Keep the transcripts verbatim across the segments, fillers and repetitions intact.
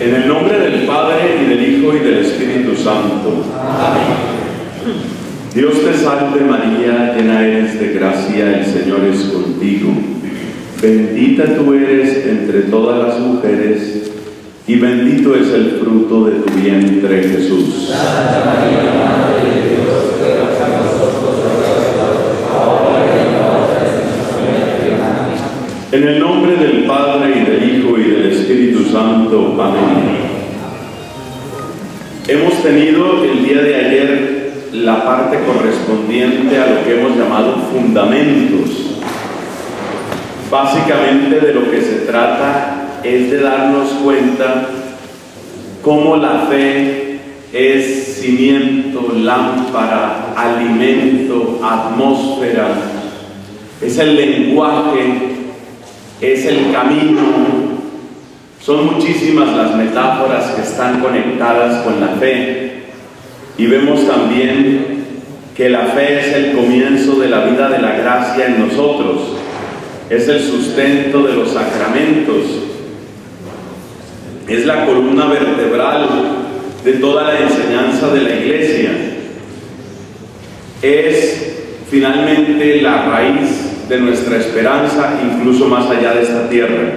En el nombre del Padre, y del Hijo, y del Espíritu Santo. Amén. Dios te salve María, llena eres de gracia, el Señor es contigo. Bendita tú eres entre todas las mujeres, y bendito es el fruto de tu vientre, Jesús. Santa María, Madre de Dios, ruega por nosotros pecadores, ahora y en la hora de nuestra muerte. Amén. En el nombre del Padre, y del Hijo, y del Espíritu Santo. Amén. Hemos tenido el día de ayer la parte correspondiente a lo que hemos llamado fundamentos. Básicamente de lo que se trata es de darnos cuenta cómo la fe es cimiento, lámpara, alimento, atmósfera, es el lenguaje, es el camino. Son muchísimas las metáforas que están conectadas con la fe, y vemos también que la fe es el comienzo de la vida de la gracia en nosotros, es el sustento de los sacramentos, es la columna vertebral de toda la enseñanza de la Iglesia, es finalmente la raíz de nuestra esperanza, incluso más allá de esta tierra.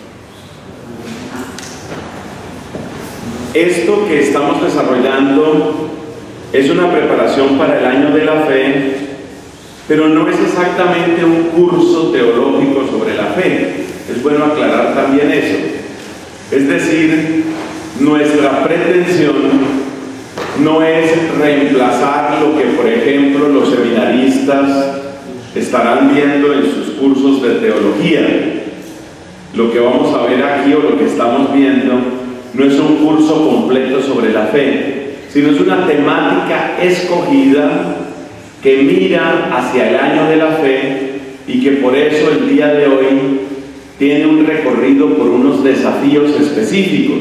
Esto que estamos desarrollando es una preparación para el año de la fe, pero no es exactamente un curso teológico sobre la fe. Es bueno aclarar también eso. Es decir, nuestra pretensión no es reemplazar lo que, por ejemplo, los seminaristas estarán viendo en sus cursos de teología. Lo que vamos a ver aquí, o lo que estamos viendo, no es un curso completo sobre la fe, sino es una temática escogida que mira hacia el año de la fe, y que por eso el día de hoy tiene un recorrido por unos desafíos específicos.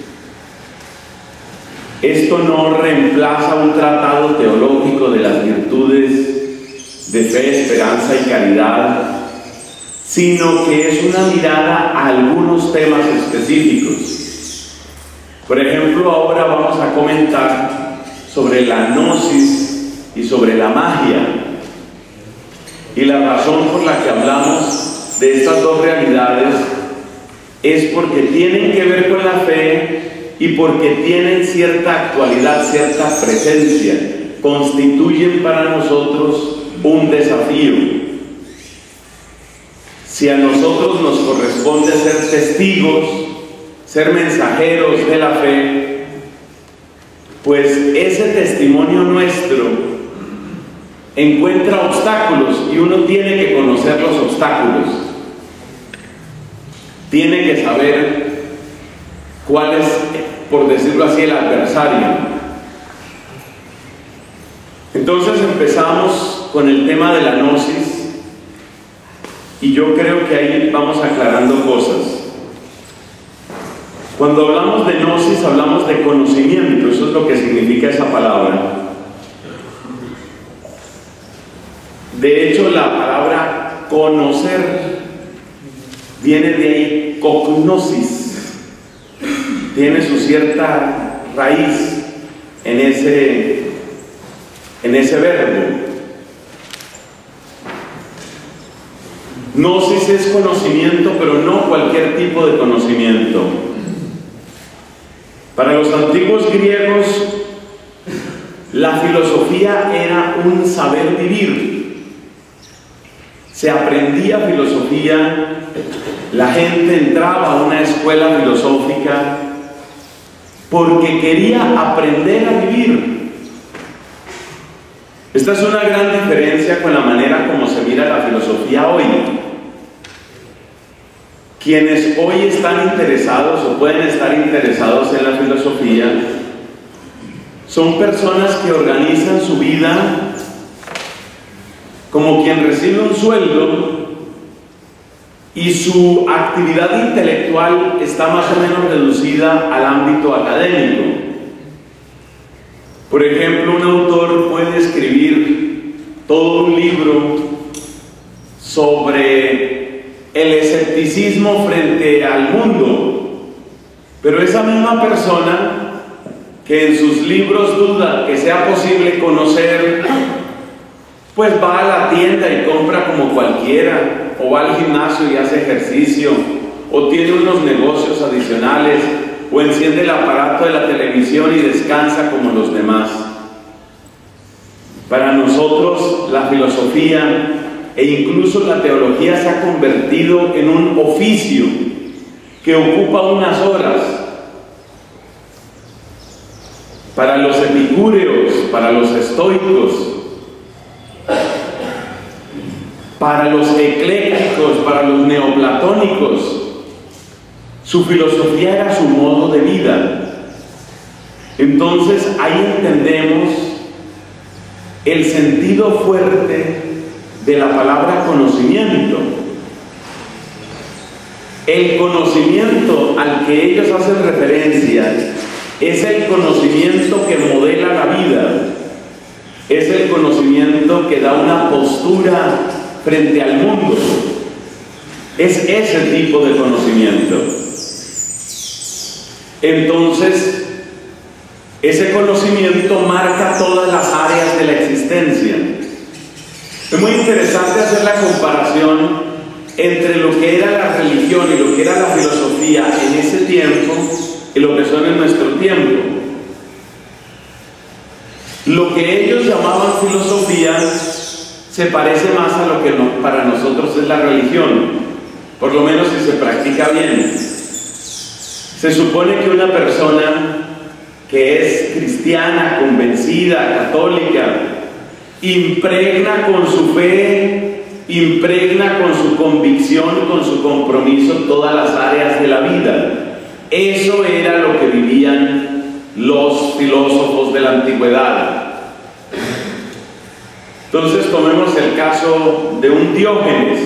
Esto no reemplaza un tratado teológico de las virtudes de fe, esperanza y caridad, sino que es una mirada a algunos temas específicos. Por ejemplo, ahora vamos a comentar sobre la gnosis y sobre la magia. Y la razón por la que hablamos de estas dos realidades es porque tienen que ver con la fe y porque tienen cierta actualidad, cierta presencia, constituyen para nosotros un desafío. Si a nosotros nos corresponde ser testigos, ser mensajeros de la fe, pues ese testimonio nuestro encuentra obstáculos, y uno tiene que conocer los obstáculos, tiene que saber cuál es, por decirlo así, el adversario. Entonces empezamos con el tema de la gnosis, y yo creo que ahí vamos aclarando cosas. Cuando hablamos de gnosis, hablamos de conocimiento, eso es lo que significa esa palabra. De hecho, la palabra conocer viene de ahí, cognosis, tiene su cierta raíz en ese, en ese verbo. Gnosis es conocimiento, pero no cualquier tipo de conocimiento. Para los antiguos griegos, la filosofía era un saber vivir. Se aprendía filosofía, la gente entraba a una escuela filosófica porque quería aprender a vivir. Esta es una gran diferencia con la manera como se mira la filosofía hoy. Quienes hoy están interesados o pueden estar interesados en la filosofía son personas que organizan su vida como quien recibe un sueldo, y su actividad intelectual está más o menos reducida al ámbito académico. Por ejemplo, un autor puede escribir todo un libro sobre el escepticismo frente al mundo, Pero esa misma persona que en sus libros duda que sea posible conocer, pues va a la tienda y compra como cualquiera, o va al gimnasio y hace ejercicio, o tiene unos negocios adicionales, o enciende el aparato de la televisión y descansa como los demás. Para nosotros la filosofía e incluso la teología se ha convertido en un oficio que ocupa unas horas. Para los epicúreos, para los estoicos, para los eclécticos, para los neoplatónicos, su filosofía era su modo de vida. Entonces ahí entendemos el sentido fuerte de la palabra conocimiento. El conocimiento al que ellos hacen referencia es el conocimiento que modela la vida, es el conocimiento que da una postura frente al mundo, es ese tipo de conocimiento. Entonces, ese conocimiento marca todas las áreas de la existencia. Es muy interesante hacer la comparación entre lo que era la religión y lo que era la filosofía en ese tiempo y lo que son en nuestro tiempo. Lo que ellos llamaban filosofía se parece más a lo que no, para nosotros es la religión, por lo menos si se practica bien. Se supone que una persona que es cristiana, convencida, católica, impregna con su fe, impregna con su convicción, con su compromiso todas las áreas de la vida. Eso era lo que vivían los filósofos de la antigüedad. Entonces tomemos el caso de un Diógenes.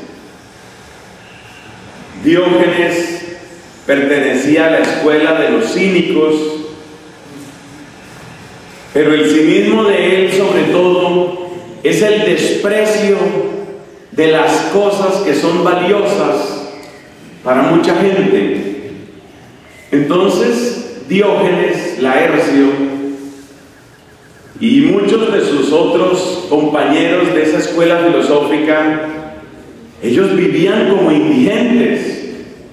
Diógenes pertenecía a la escuela de los cínicos, pero el cinismo de él sobre todo es el desprecio de las cosas que son valiosas para mucha gente. Entonces Diógenes Laercio y muchos de sus otros compañeros de esa escuela filosófica, ellos vivían como indigentes.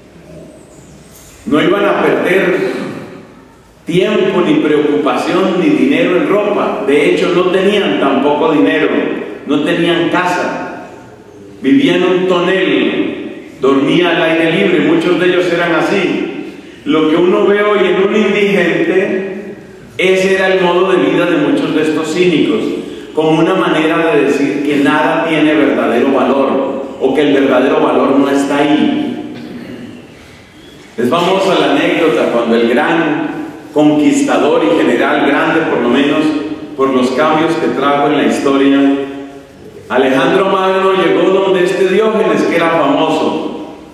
No iban a perder tiempo, ni preocupación, ni dinero en ropa. De hecho, no tenían tampoco dinero, no tenían casa. Vivían en un tonel, dormían al aire libre, muchos de ellos eran así. Lo que uno ve hoy en un indigente, ese era el modo de vida de muchos de estos cínicos, como una manera de decir que nada tiene verdadero valor, o que el verdadero valor no está ahí. Les vamos a la anécdota cuando el gran conquistador y general, grande por lo menos, por los cambios que trajo en la historia, Alejandro Magno llegó donde este Diógenes, que era famoso.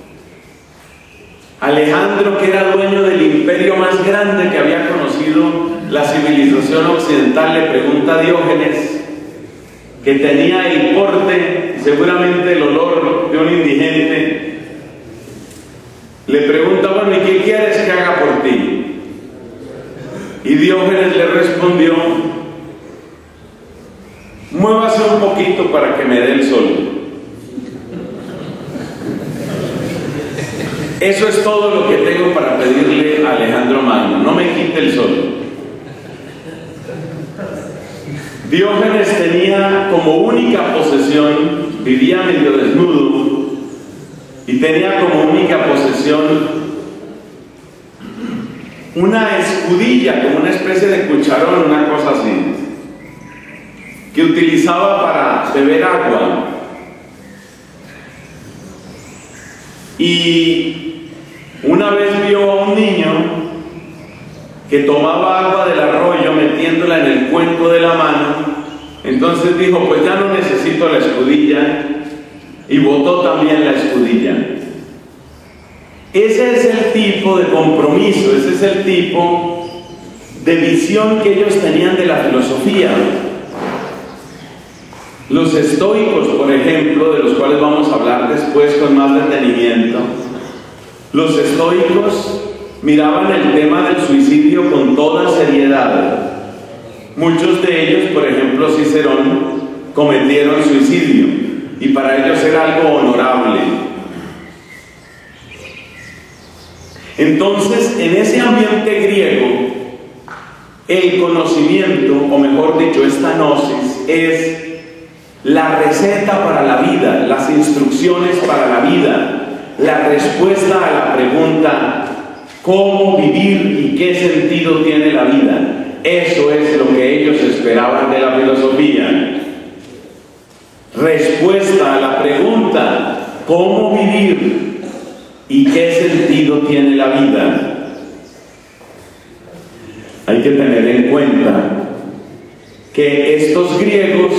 Alejandro, que era dueño del imperio más grande que había conocido la civilización occidental, le pregunta a Diógenes, que tenía el porte y seguramente el olor de un indigente, le pregunta, bueno, ¿y qué quieres que haga por ti? Y Diógenes le respondió, muévase un poquito para que me dé el sol. Eso es todo lo que tengo para pedirle a Alejandro Magno, no me quite el sol. Diógenes tenía como única posesión, vivía medio desnudo, y tenía como única posesión una escudilla, como una especie de cucharón, una cosa así, que utilizaba para beber agua. Y una vez vio a un niño que tomaba agua del arroyo metiéndola en el cuenco de la mano. Entonces dijo, pues ya no necesito la escudilla, y botó también la escudilla. Ese es el tipo de compromiso, ese es el tipo de visión que ellos tenían de la filosofía. Los estoicos, por ejemplo, de los cuales vamos a hablar después con más detenimiento, los estoicos miraban el tema del suicidio con toda seriedad. Muchos de ellos, por ejemplo Cicerón, cometieron suicidio y para ellos era algo honorable. Entonces, en ese ambiente griego, el conocimiento, o mejor dicho, esta gnosis, es la receta para la vida, las instrucciones para la vida, la respuesta a la pregunta ¿cómo vivir y qué sentido tiene la vida? Eso es lo que ellos esperaban de la filosofía. Respuesta a la pregunta ¿cómo vivir y qué sentido tiene la vida? Hay que tener en cuenta que estos griegos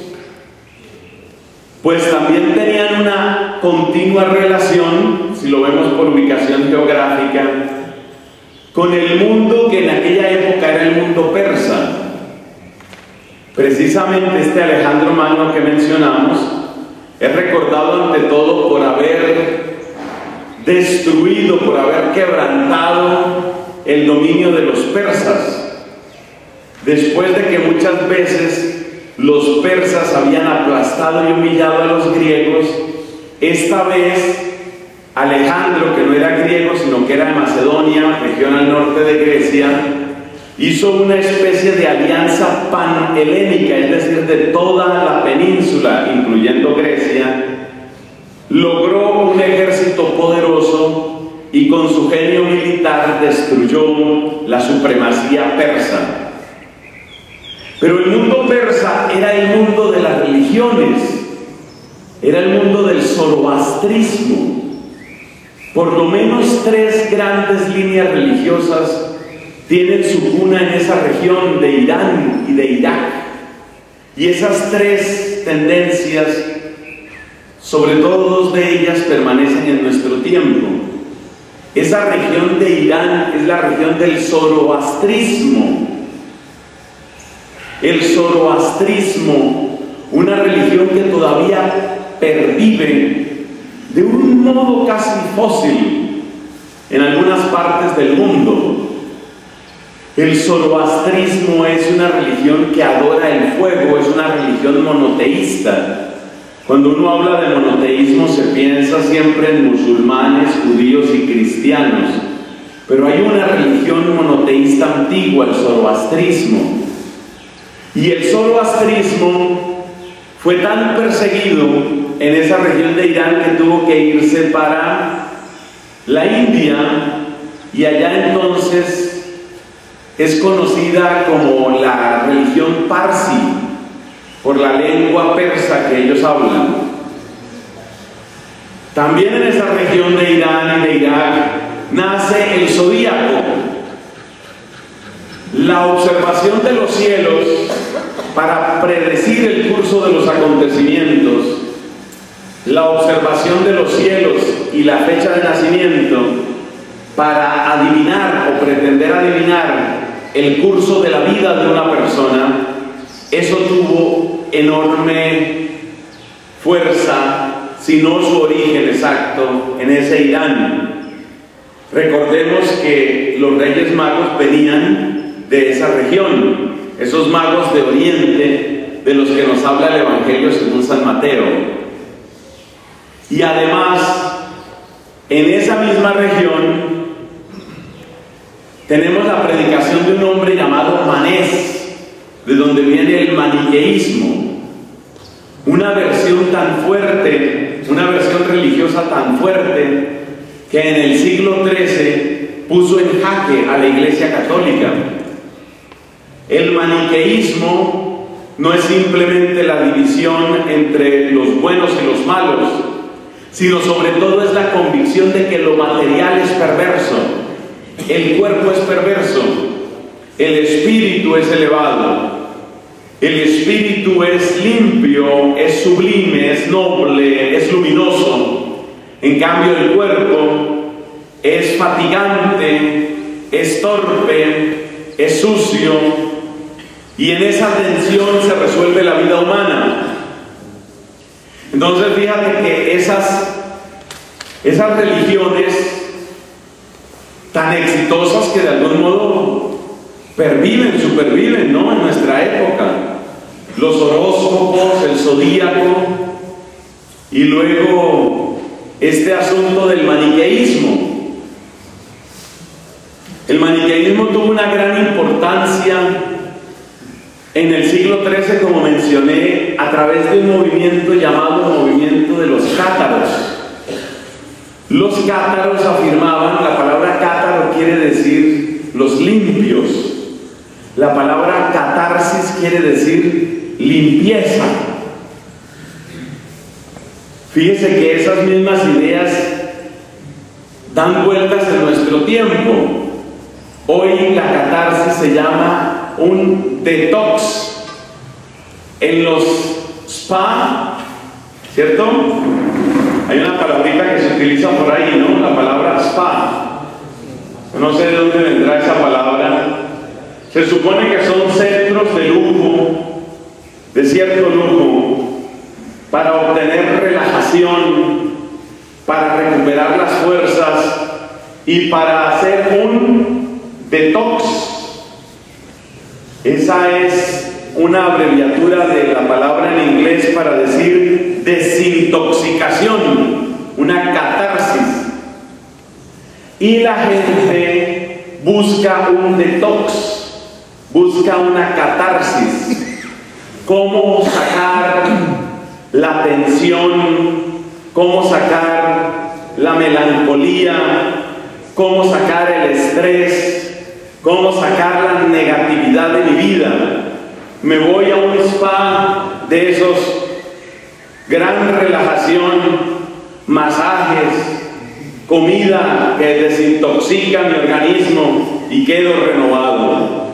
pues también tenían una continua relación, si lo vemos por ubicación geográfica, con el mundo que en aquella época era el mundo persa. Precisamente este Alejandro Magno que mencionamos es recordado ante todo por haber destruido, por haber quebrantado el dominio de los persas, después de que muchas veces los persas habían aplastado y humillado a los griegos. Esta vez Alejandro, que no era griego sino que era de Macedonia, región al norte de Grecia, hizo una especie de alianza panhelénica, es decir, de toda la península, incluyendo Grecia, logró un ejército poderoso y con su genio militar destruyó la supremacía persa. Pero el mundo persa era el mundo de las religiones, era el mundo del zoroastrismo. Por lo menos tres grandes líneas religiosas tienen su cuna en esa región de Irán y de Irak. Y esas tres tendencias, sobre todo dos de ellas, permanecen en nuestro tiempo. Esa región de Irán es la región del zoroastrismo. El zoroastrismo, una religión que todavía pervive de un modo casi fósil en algunas partes del mundo. El zoroastrismo es una religión que adora el fuego, es una religión monoteísta. Cuando uno habla de monoteísmo se piensa siempre en musulmanes, judíos y cristianos, pero hay una religión monoteísta antigua, el zoroastrismo. Y el zoroastrismo fue tan perseguido en esa región de Irán que tuvo que irse para la India, y allá entonces es conocida como la religión parsi, por la lengua persa que ellos hablan. También en esa región de Irán y de Irak nace el zodíaco, la observación de los cielos para predecir el curso de los acontecimientos, la observación de los cielos y la fecha de nacimiento para adivinar o pretender adivinar el curso de la vida de una persona. Eso tuvo enorme fuerza, si no su origen exacto, en ese Irán. Recordemos que los Reyes Magos venían de esa región, esos magos de Oriente de los que nos habla el Evangelio según San Mateo. Y además, en esa misma región tenemos la predicación de un hombre llamado Manés, de donde viene el maniqueísmo, una versión tan fuerte, una versión religiosa tan fuerte, que en el siglo trece puso en jaque a la Iglesia Católica. El maniqueísmo no es simplemente la división entre los buenos y los malos, sino sobre todo es la convicción de que lo material es perverso, el cuerpo es perverso, el espíritu es elevado, el espíritu es limpio, es sublime, es noble, es luminoso. En cambio el cuerpo es fatigante, es torpe, es sucio, y en esa tensión se resuelve la vida humana. Entonces fíjate que esas, esas religiones tan exitosas que de algún modo perviven, superviven, ¿no?, en nuestra época. Los horóscopos, el zodíaco, y luego este asunto del maniqueísmo. El maniqueísmo tuvo una gran importancia en el siglo trece, como mencioné, a través de un movimiento llamado movimiento de los cátaros. Los cátaros afirmaban, la palabra cátaro quiere decir los limpios, la palabra catarsis quiere decir limpieza. Fíjese que esas mismas ideas dan vueltas en nuestro tiempo. Hoy la catarsis se llama un detox. En los spa, ¿cierto?, hay una palabrita que se utiliza por ahí, ¿no?, la palabra spa. No sé de dónde vendrá esa palabra. Se supone que son centros de lujo, de cierto lujo, para obtener relajación, para recuperar las fuerzas y para hacer un detox. Esa es una abreviatura de la palabra en inglés para decir desintoxicación, una catarsis. Y la gente busca un detox, busca una catarsis. ¿Cómo sacar la tensión? ¿Cómo sacar la melancolía? ¿Cómo sacar el estrés? ¿Cómo sacar la negatividad de mi vida? Me voy a un spa de esos, gran relajación, masajes, comida que desintoxica mi organismo y quedo renovado.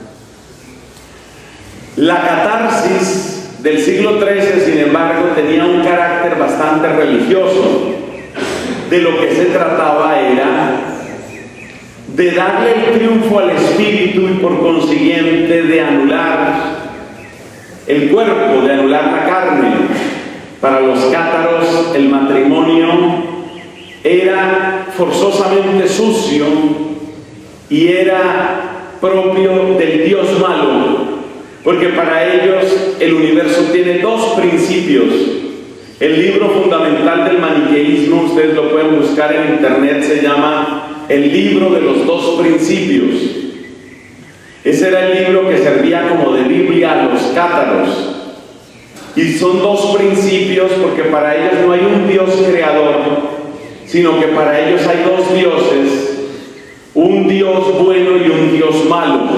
La catarsis del siglo trece, sin embargo, tenía un carácter bastante religioso. De lo que se trataba era de darle el triunfo al espíritu y por consiguiente de anular el cuerpo, de anular la carne. Para los cátaros el matrimonio era forzosamente sucio y era propio del Dios malo, porque para ellos el universo tiene dos principios. El libro fundamental del maniqueísmo, ustedes lo pueden buscar en internet, se llama El libro de los dos principios. Ese era el libro que servía como de Biblia a los cátaros. Y son dos principios porque para ellos no hay un Dios creador, sino que para ellos hay dos dioses, un Dios bueno y un Dios malo.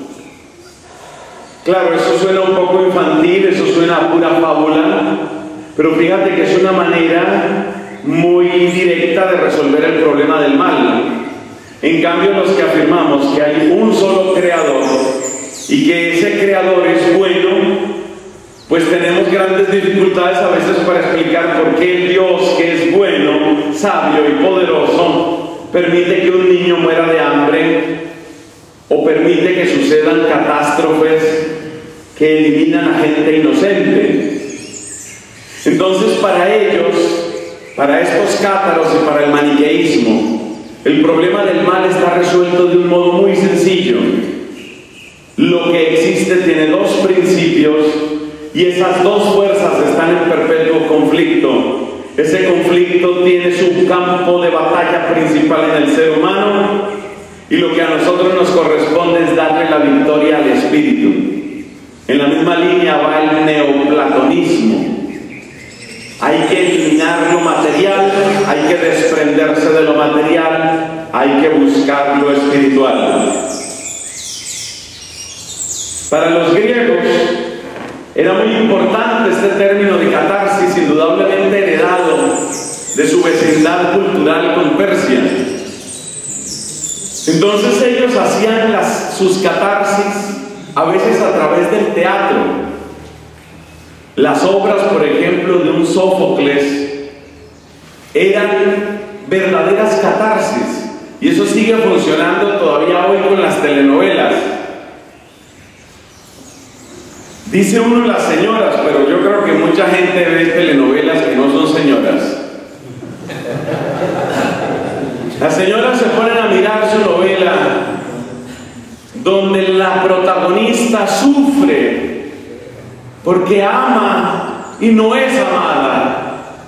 Claro, eso suena un poco infantil, eso suena a pura fábula, pero fíjate que es una manera muy directa de resolver el problema del mal. En cambio, los que afirmamos que hay un solo creador y que ese creador es bueno, pues tenemos grandes dificultades a veces para explicar por qué el Dios, que es bueno, sabio y poderoso, permite que un niño muera de hambre o permite que sucedan catástrofes que eliminan a gente inocente. Entonces, para ellos, para estos cátaros y para el maniqueísmo, el problema del mal está resuelto de un modo muy sencillo. Lo que existe tiene dos principios y esas dos fuerzas están en perpetuo conflicto. Ese conflicto tiene su campo de batalla principal en el ser humano y lo que a nosotros nos corresponde es darle la victoria al espíritu. En la misma línea va el neoplatonismo. Hay que eliminar lo material, hay que desprenderse de lo material, hay que buscar lo espiritual. Para los griegos era muy importante este término de catarsis, indudablemente heredado de su vecindad cultural con Persia. Entonces ellos hacían las, sus catarsis a veces a través del teatro. Las obras, por ejemplo, de un Sófocles eran verdaderas catarsis, y eso sigue funcionando todavía hoy con las telenovelas. Dice uno las señoras, pero yo creo que mucha gente ve telenovelas que no son señoras. Las señoras se ponen a mirarse su novela donde la protagonista sufre porque ama y no es amada.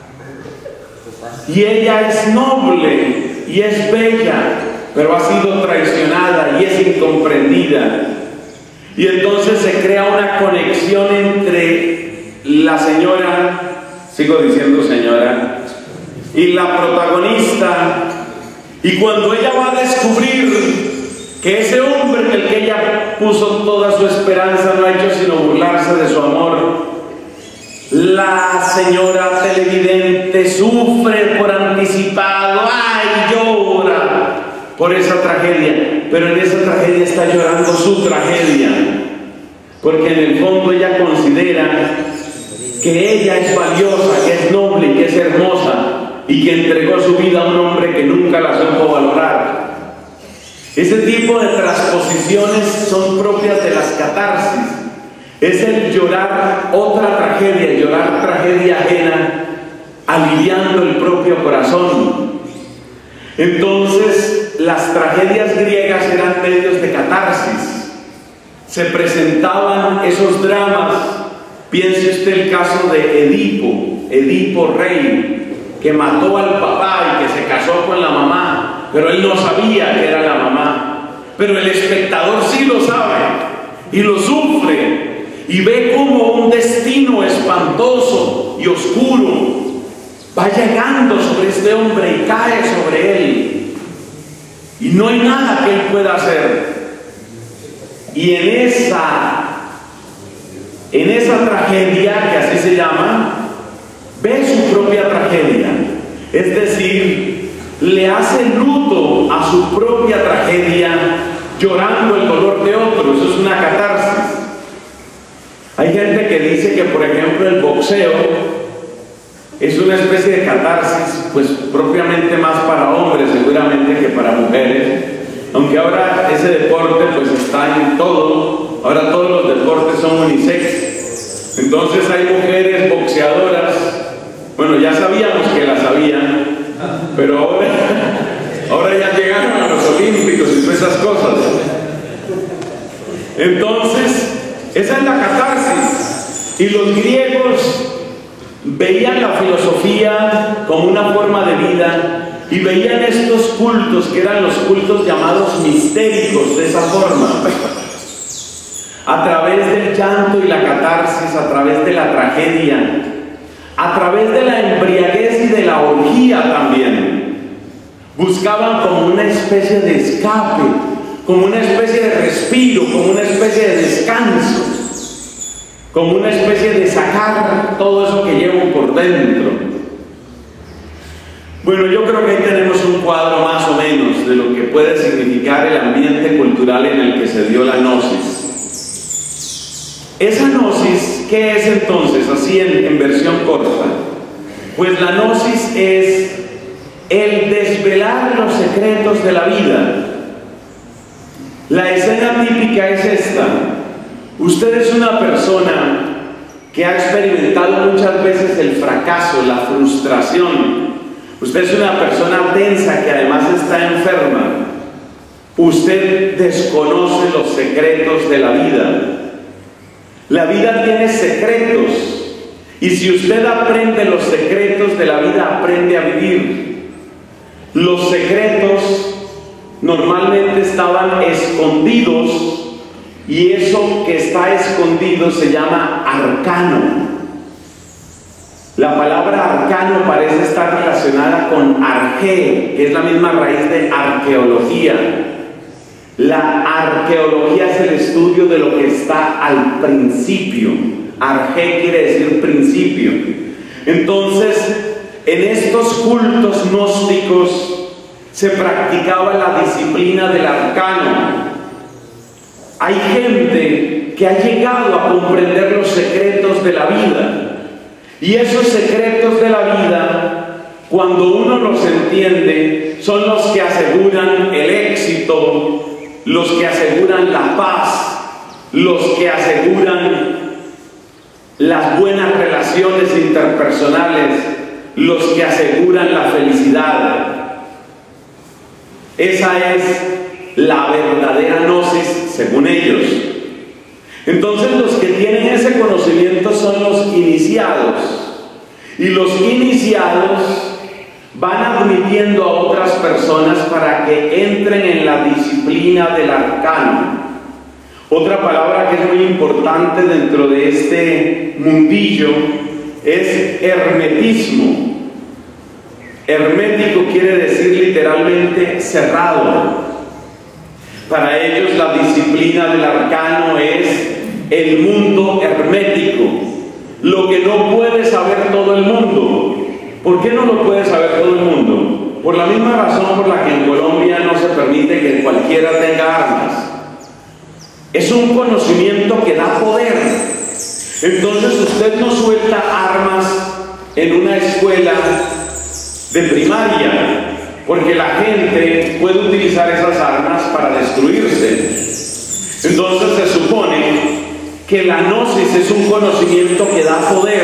Y ella es noble y es bella, pero ha sido traicionada y es incomprendida. Y entonces se crea una conexión entre la señora, sigo diciendo señora, y la protagonista. Y cuando ella va a descubrir que ese hombre en el que ella puso toda su esperanza no ha hecho sino burlarse de su amor, la señora televidente sufre por anticipado, ¡ay! Llora por esa tragedia, pero en esa tragedia está llorando su tragedia, porque en el fondo ella considera que ella es valiosa, que es noble y que es hermosa, y que entregó su vida a un hombre que nunca la supo valorar. Ese tipo de transposiciones son propias de las catarsis. Es el llorar otra tragedia, llorar tragedia ajena, aliviando el propio corazón. Entonces, las tragedias griegas eran medios de catarsis. Se presentaban esos dramas. Piense usted el caso de Edipo, Edipo rey, que mató al papá y que se casó con la mamá, pero él no sabía que era la mamá. Pero el espectador sí lo sabe y lo sufre. Y ve como un destino espantoso y oscuro va llegando sobre este hombre y cae sobre él. Y no hay nada que él pueda hacer. Y en esa, en esa tragedia, que así se llama, ve su propia tragedia. Es decir, le hace luto a su propia tragedia, llorando el dolor de otros. Eso es una catarsis. Hay gente que dice que, por ejemplo, el boxeo es una especie de catarsis, pues propiamente más para hombres seguramente que para mujeres, aunque ahora ese deporte pues está en todo, ahora todos los deportes son unisex. Entonces hay mujeres boxeadoras, bueno, ya sabíamos que las habían, pero ahora, ahora ya llegaron a los olímpicos y todas esas cosas. Entonces, esa es la catarsis. Y los griegos veían la filosofía como una forma de vida y veían estos cultos, que eran los cultos llamados mistéricos, de esa forma. A través del llanto y la catarsis, a través de la tragedia, a través de la embriaguez y de la orgía también, buscaban como una especie de escape, como una especie de respiro, como una especie de descanso, como una especie de sacar todo eso que llevo por dentro. Bueno, yo creo que ahí tenemos un cuadro más o menos de lo que puede significar el ambiente cultural en el que se dio la gnosis. Esa gnosis, ¿qué es entonces? Así en, en versión corta. Pues la gnosis es el desvelar los secretos de la vida. La escena típica es esta. Usted es una persona que ha experimentado muchas veces el fracaso, la frustración. Usted es una persona tensa que además está enferma. Usted desconoce los secretos de la vida. La vida tiene secretos. Y si usted aprende los secretos de la vida, aprende a vivir. Los secretos normalmente estaban escondidos, y eso que está escondido se llama arcano. La palabra arcano parece estar relacionada con arge, que es la misma raíz de arqueología. La arqueología es el estudio de lo que está al principio. Arge quiere decir principio. Entonces, en estos cultos gnósticos se practicaba la disciplina del arcano. Hay gente que ha llegado a comprender los secretos de la vida. Y esos secretos de la vida, cuando uno los entiende, son los que aseguran el éxito, los que aseguran la paz, los que aseguran las buenas relaciones interpersonales, los que aseguran la felicidad. Esa es la verdadera gnosis según ellos. Entonces los que tienen ese conocimiento son los iniciados, y los iniciados van admitiendo a otras personas para que entren en la disciplina del arcano. Otra palabra que es muy importante dentro de este mundillo es hermetismo. Hermético quiere decir literalmente cerrado. Para ellos la disciplina del arcano es el mundo hermético, lo que no puede saber todo el mundo. ¿Por qué no lo puede saber todo el mundo? Por la misma razón por la que en Colombia no se permite que cualquiera tenga armas. Es un conocimiento que da poder. Entonces usted no suelta armas en una escuela de primaria, porque la gente puede utilizar esas armas para destruirse. Entonces se supone que la gnosis es un conocimiento que da poder,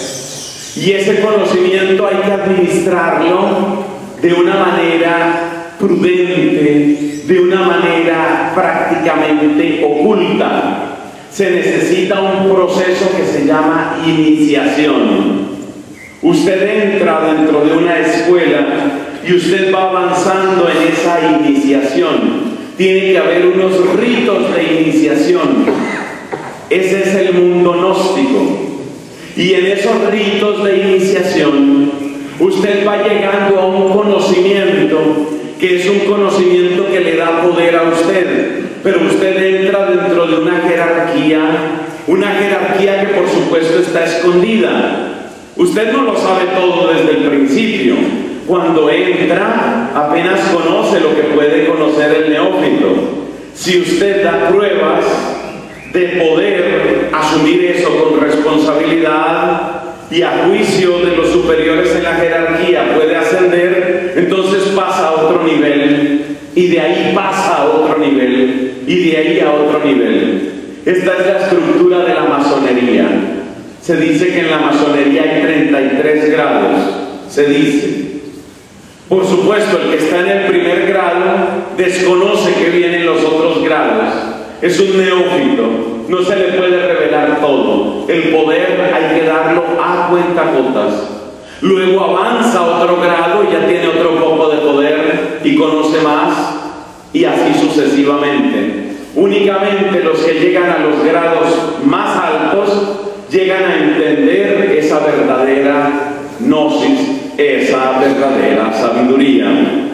y ese conocimiento hay que administrarlo de una manera prudente, de una manera prácticamente oculta. Se necesita un proceso que se llama iniciación. Usted entra dentro de una escuela y usted va avanzando en esa iniciación. Tiene que haber unos ritos de iniciación. Ese es el mundo gnóstico. Y en esos ritos de iniciación, usted va llegando a un conocimiento que es un conocimiento que le da poder a usted. Pero usted entra dentro de una jerarquía, una jerarquía que por supuesto está escondida. Usted no lo sabe todo desde el principio. Cuando entra, apenas conoce lo que puede conocer el neófito. Si usted da pruebas de poder asumir eso con responsabilidad y a juicio de los superiores en la jerarquía puede ascender, entonces pasa a otro nivel, y de ahí pasa a otro nivel, y de ahí a otro nivel. Esta es la estructura de la masonería. Se dice que en la masonería hay treinta y tres grados, se dice. Por supuesto, el que está en el primer grado desconoce que vienen los otros grados. Es un neófito, no se le puede revelar todo. El poder hay que darlo a cuentagotas. Luego avanza a otro grado y ya tiene otro poco de poder y conoce más, y así sucesivamente. Únicamente los que llegan a los grados más altos llegan a entender esa verdadera gnosis, esa verdadera sabiduría.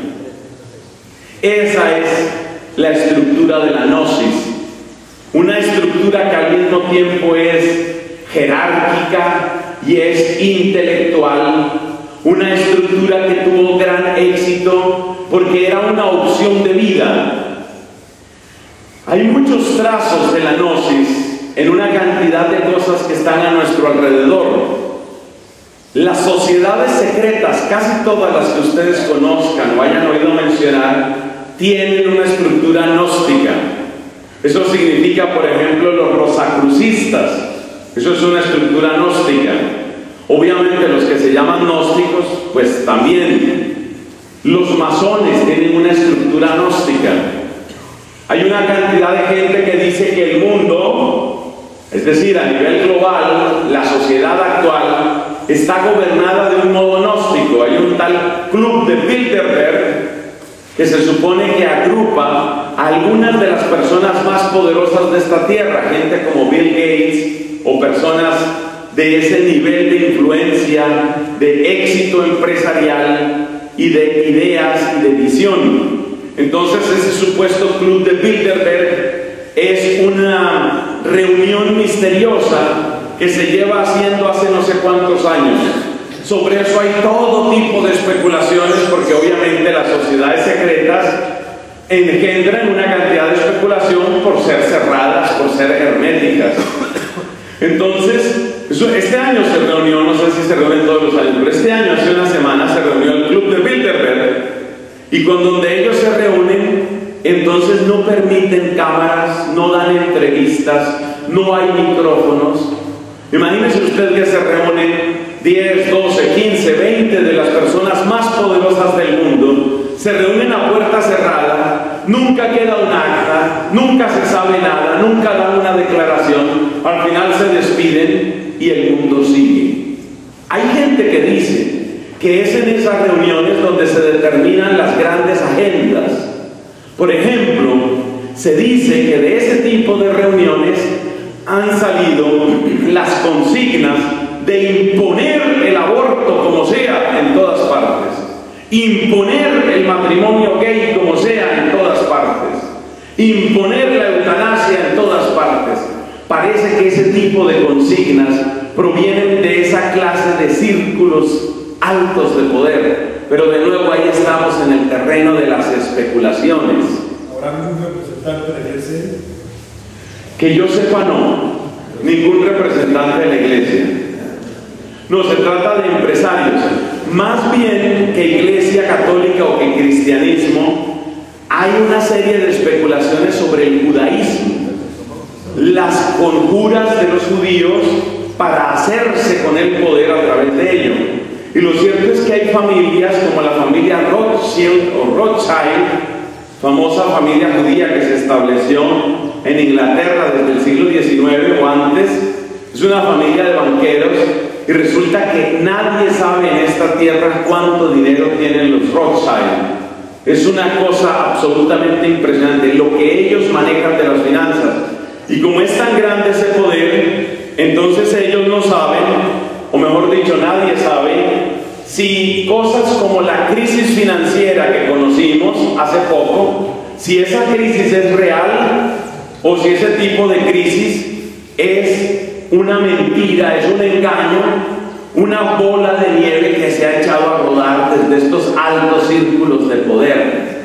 Esa es la estructura de la gnosis. Una estructura que al mismo tiempo es jerárquica y es intelectual. Una estructura que tuvo gran éxito porque era una opción de vida. Hay muchos trazos de la gnosis en una cantidad de cosas que están a nuestro alrededor. Las sociedades secretas, casi todas las que ustedes conozcan o hayan oído mencionar, tienen una estructura gnóstica. Eso significa, por ejemplo, los rosacrucistas. Eso es una estructura gnóstica. Obviamente los que se llaman gnósticos, pues también. Los masones tienen una estructura gnóstica. Hay una cantidad de gente que dice que el mundo, es decir, a nivel global, la sociedad actual, está gobernada de un modo gnóstico. Hay un tal club de Bilderberg que se supone que agrupa a algunas de las personas más poderosas de esta tierra, gente como Bill Gates o personas de ese nivel de influencia, de éxito empresarial y de ideas y de visión. Entonces ese supuesto club de Bilderberg es una reunión misteriosa que se lleva haciendo hace no sé cuántos años. Sobre eso hay todo tipo de especulaciones, porque obviamente las sociedades secretas engendran una cantidad de especulación por ser cerradas, por ser herméticas. Entonces, este año se reunió, no sé si se reúnen todos los años, pero este año, hace una semana, se reunió el club de Bilderberg, y cuando donde ellos se reúnen, entonces no permiten cámaras, no dan entrevistas, no hay micrófonos. Imagínense usted que se reúnen diez, doce, quince, veinte de las personas más poderosas del mundo, se reúnen a puerta cerrada nunca queda un acta, nunca se sabe nada, nunca dan una declaración, al final se despiden y el mundo sigue. Hay gente que dice que es en esas reuniones donde se determinan las grandes agendas. Por ejemplo, se dice que de ese tipo de reuniones han salido las consignas de imponer el aborto como sea en todas partes, imponer el matrimonio gay como sea en todas partes, imponer la eutanasia en todas partes. Parece que ese tipo de consignas provienen de esa clase de círculos altos de poder, pero de nuevo ahí estamos en el terreno de las especulaciones. ¿Habrá ningún representante de la iglesia? Que yo sepa, no, ningún representante de la iglesia. No, se trata de empresarios. Más bien que iglesia católica o que cristianismo, hay una serie de especulaciones sobre el judaísmo, las conjuras de los judíos para hacerse con el poder a través de ello. Y lo cierto es que hay familias como la familia Rothschild o Rothschild, famosa familia judía que se estableció en Inglaterra desde el siglo diecinueve o antes. Es una familia de banqueros y resulta que nadie sabe en esta tierra cuánto dinero tienen los Rothschild. Es una cosa absolutamente impresionante lo que ellos manejan de las finanzas. Y como es tan grande ese poder, entonces ellos no saben, o mejor dicho, nadie sabe, si cosas como la crisis financiera que conocimos hace poco, si esa crisis es real o si ese tipo de crisis es una mentira, es un engaño, una bola de nieve que se ha echado a rodar desde estos altos círculos de poder.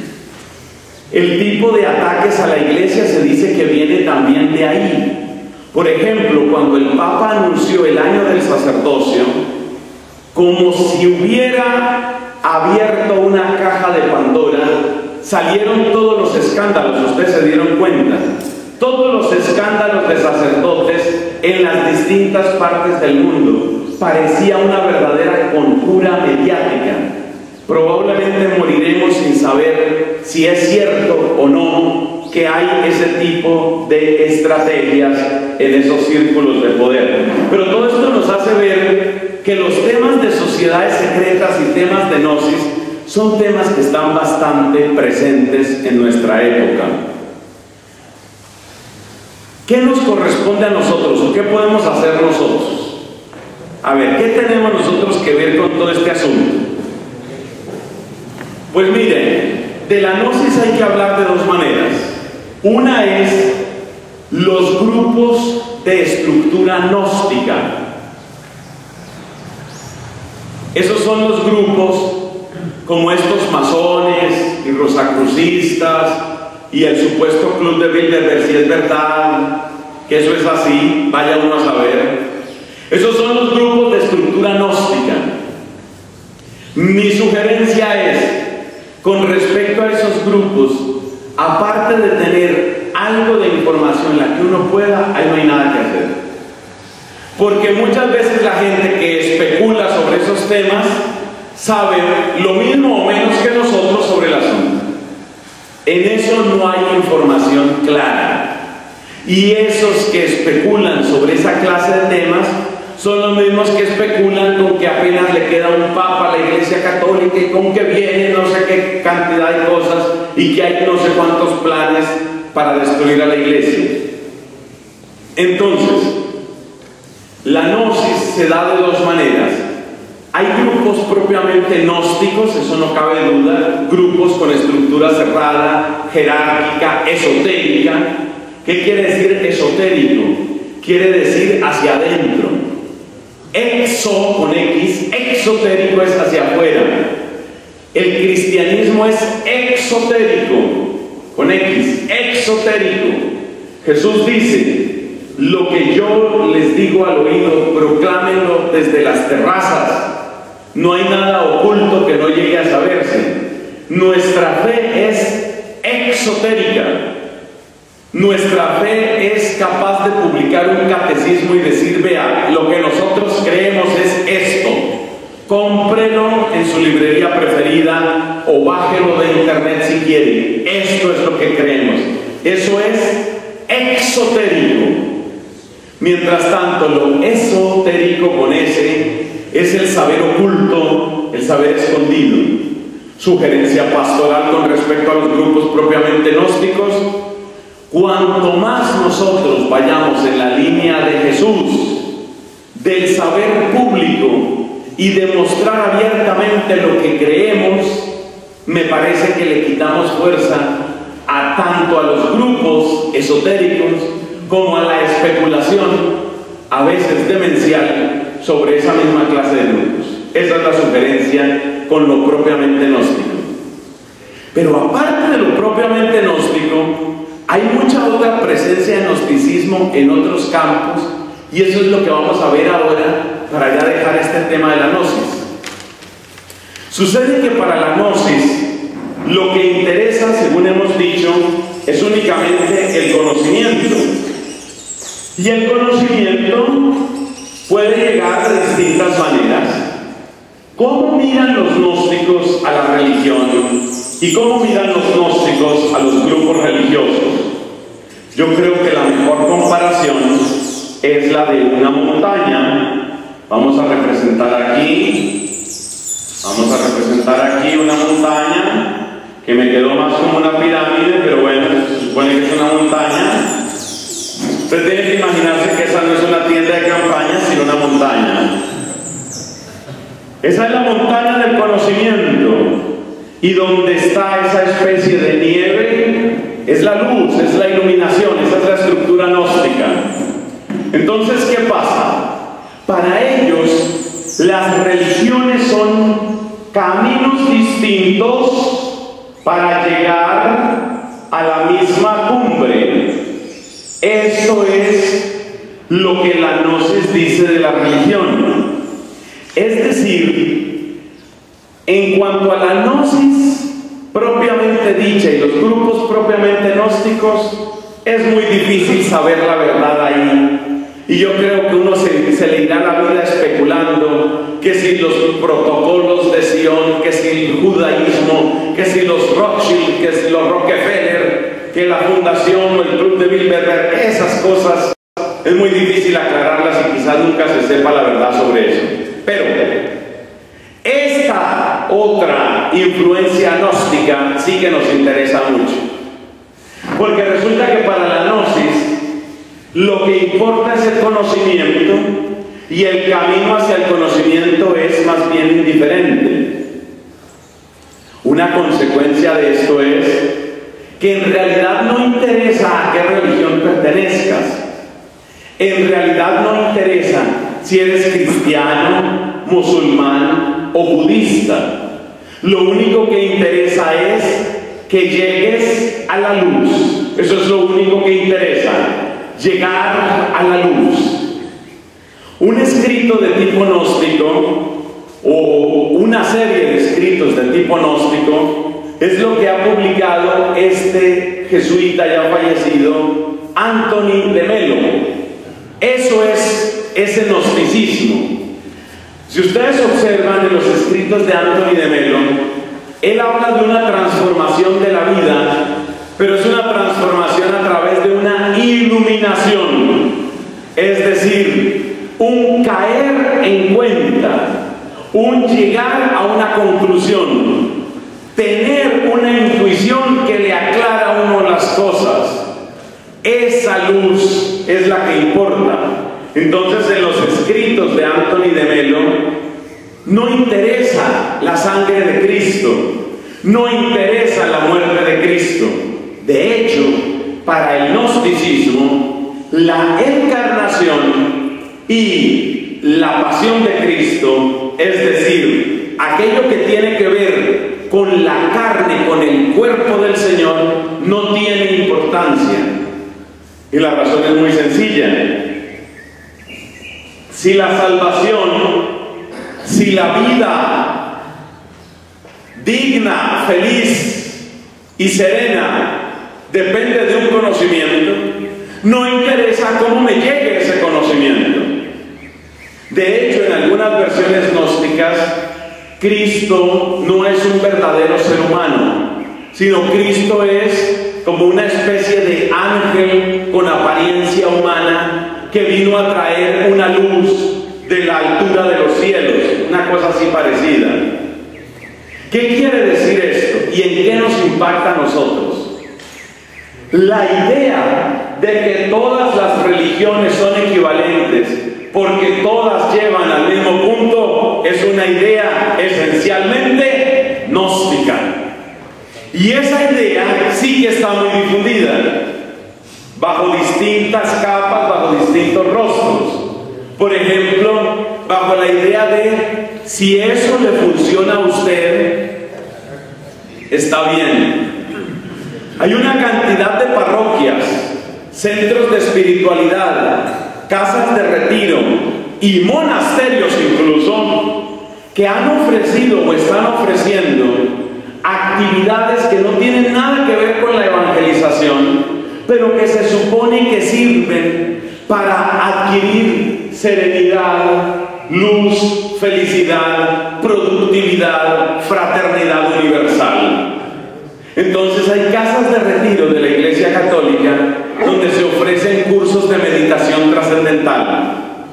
El tipo de ataques a la iglesia se dice que viene también de ahí. Por ejemplo, cuando el Papa anunció el año del sacerdocio, como si hubiera abierto una caja de Pandora, salieron todos los escándalos, ustedes se dieron cuenta, todos los escándalos de sacerdotes en las distintas partes del mundo. Parecía una verdadera conjura mediática. Probablemente moriremos sin saber si es cierto o no que hay ese tipo de estrategias en esos círculos de poder. Pero todo esto nos hace ver que los temas de sociedades secretas y temas de gnosis son temas que están bastante presentes en nuestra época. ¿Qué nos corresponde a nosotros o qué podemos hacer nosotros? A ver, ¿qué tenemos nosotros que ver con todo este asunto? Pues miren, de la gnosis hay que hablar de dos maneras. Una es los grupos de estructura gnóstica. Esos son los grupos como estos masones y rosacrucistas y el supuesto club de Bilderberg, si es verdad que eso es así, vaya uno a saber. Esos son los grupos de estructura gnóstica. Mi sugerencia es, con respecto a esos grupos, aparte de tener algo de información en la que uno pueda, ahí no hay nada que hacer. Porque muchas veces la gente que especula sobre esos temas sabe lo mismo o menos que nosotros sobre el asunto. En eso no hay información clara. Y esos que especulan sobre esa clase de temas son los mismos que especulan con que apenas le queda un papa a la Iglesia Católica y con que viene no sé qué cantidad de cosas y que hay no sé cuántos planes para destruir a la Iglesia. Entonces, la gnosis se da de dos maneras. Hay grupos propiamente gnósticos, eso no cabe duda, grupos con estructura cerrada, jerárquica, esotérica. ¿Qué quiere decir esotérico? Quiere decir hacia adentro. Exo con X, exotérico es hacia afuera. El cristianismo es exotérico con X, exotérico. Jesús dice: lo que yo les digo al oído, proclámenlo desde las terrazas. No hay nada oculto que no llegue a saberse. Nuestra fe es exotérica. Nuestra fe es capaz de publicar un catecismo y decir: vea, lo que nosotros creemos es esto. cómprelo en su librería preferida o bájelo de internet si quiere. Esto es lo que creemos. Eso es exotérico. Mientras tanto, lo esotérico con ese es el saber oculto, el saber escondido. Sugerencia pastoral con respecto a los grupos propiamente gnósticos: cuanto más nosotros vayamos en la línea de Jesús, del saber público y demostrar abiertamente lo que creemos, me parece que le quitamos fuerza a tanto a los grupos esotéricos como a la especulación, a veces demencial, sobre esa misma clase de grupos. Esa es la sugerencia con lo propiamente gnóstico. Pero aparte de lo propiamente gnóstico, hay mucha otra presencia de gnosticismo en otros campos, y eso es lo que vamos a ver ahora para ya dejar este tema de la gnosis. Sucede que para la gnosis lo que interesa, según hemos dicho, es únicamente el conocimiento. Y el conocimiento puede llegar de distintas maneras. ¿Cómo miran los gnósticos a la religión? ¿Y cómo miran los gnósticos a los grupos religiosos? Yo creo que la mejor comparación es la de una montaña. Vamos a representar aquí, vamos a representar aquí una montaña que me quedó más como una pirámide, pero bueno, se supone que es una montaña. Usted tiene que imaginarse que esa no es una tienda de campaña, sino una montaña. Esa es la montaña del conocimiento, y donde está esa especie de nieve es la luz, es la iluminación, esa es la estructura gnóstica. Entonces, ¿qué pasa? Para ellos, las religiones son caminos distintos para llegar a la misma cumbre. Esto es lo que la gnosis dice de la religión. Es decir, en cuanto a la gnosis propiamente dicha y los grupos propiamente gnósticos, es muy difícil saber la verdad ahí. Y yo creo que uno se, se le irá la vida especulando que si los protocolos de Sion, que si el judaísmo, que si los Rothschild, que si los Rockefeller, que la fundación o el club de Bilderberg, esas cosas es muy difícil aclararlas y quizás nunca se sepa la verdad sobre eso. Pero esta otra influencia gnóstica sí que nos interesa mucho, porque resulta que para la gnosis lo que importa es el conocimiento, y el camino hacia el conocimiento es más bien indiferente. Una consecuencia de esto es que en realidad no interesa a qué religión pertenezcas. En realidad no interesa si eres cristiano, musulmán o budista. Lo único que interesa es que llegues a la luz. Eso es lo único que interesa, llegar a la luz. Un escrito de tipo gnóstico, o una serie de escritos de tipo gnóstico, es lo que ha publicado este jesuita ya fallecido, Anthony de Melo. Eso es ese gnosticismo. Si ustedes observan en los escritos de Anthony de Melo, él habla de una transformación de la vida, pero es una transformación a través de una iluminación, es decir, un caer en cuenta, un llegar a una conclusión, tener una intuición que le aclara a uno las cosas. Esa luz es la que importa. Entonces, en los escritos de Anthony de Melo no interesa la sangre de Cristo, no interesa la muerte de Cristo. De hecho, para el gnosticismo, la encarnación y la pasión de Cristo, es decir, aquello que tiene que ver con la carne, con el cuerpo del Señor, no tiene importancia. Y la razón es muy sencilla. Si la salvación, si la vida digna, feliz y serena depende de un conocimiento, no interesa cómo me llegue ese conocimiento. De hecho, en algunas versiones gnósticas, Cristo no es un verdadero ser humano, sino Cristo es como una especie de ángel con apariencia humana que vino a traer una luz de la altura de los cielos, una cosa así parecida. ¿Qué quiere decir esto? ¿Y en qué nos impacta a nosotros? La idea de que todas las religiones son equivalentes porque todas llevan al mismo punto es una idea esencialmente gnóstica. Y esa idea sí que está muy difundida, bajo distintas capas, bajo distintos rostros. Por ejemplo, bajo la idea de si eso le funciona a usted, está bien. Hay una cantidad de parroquias, centros de espiritualidad, casas de retiro y monasterios incluso, que han ofrecido o están ofreciendo actividades que no tienen nada que ver con la evangelización, pero que se supone que sirven para adquirir serenidad, luz, felicidad, productividad, fraternidad universal. Entonces hay casas de retiro de la Iglesia Católica donde se ofrecen cursos de meditación trascendental.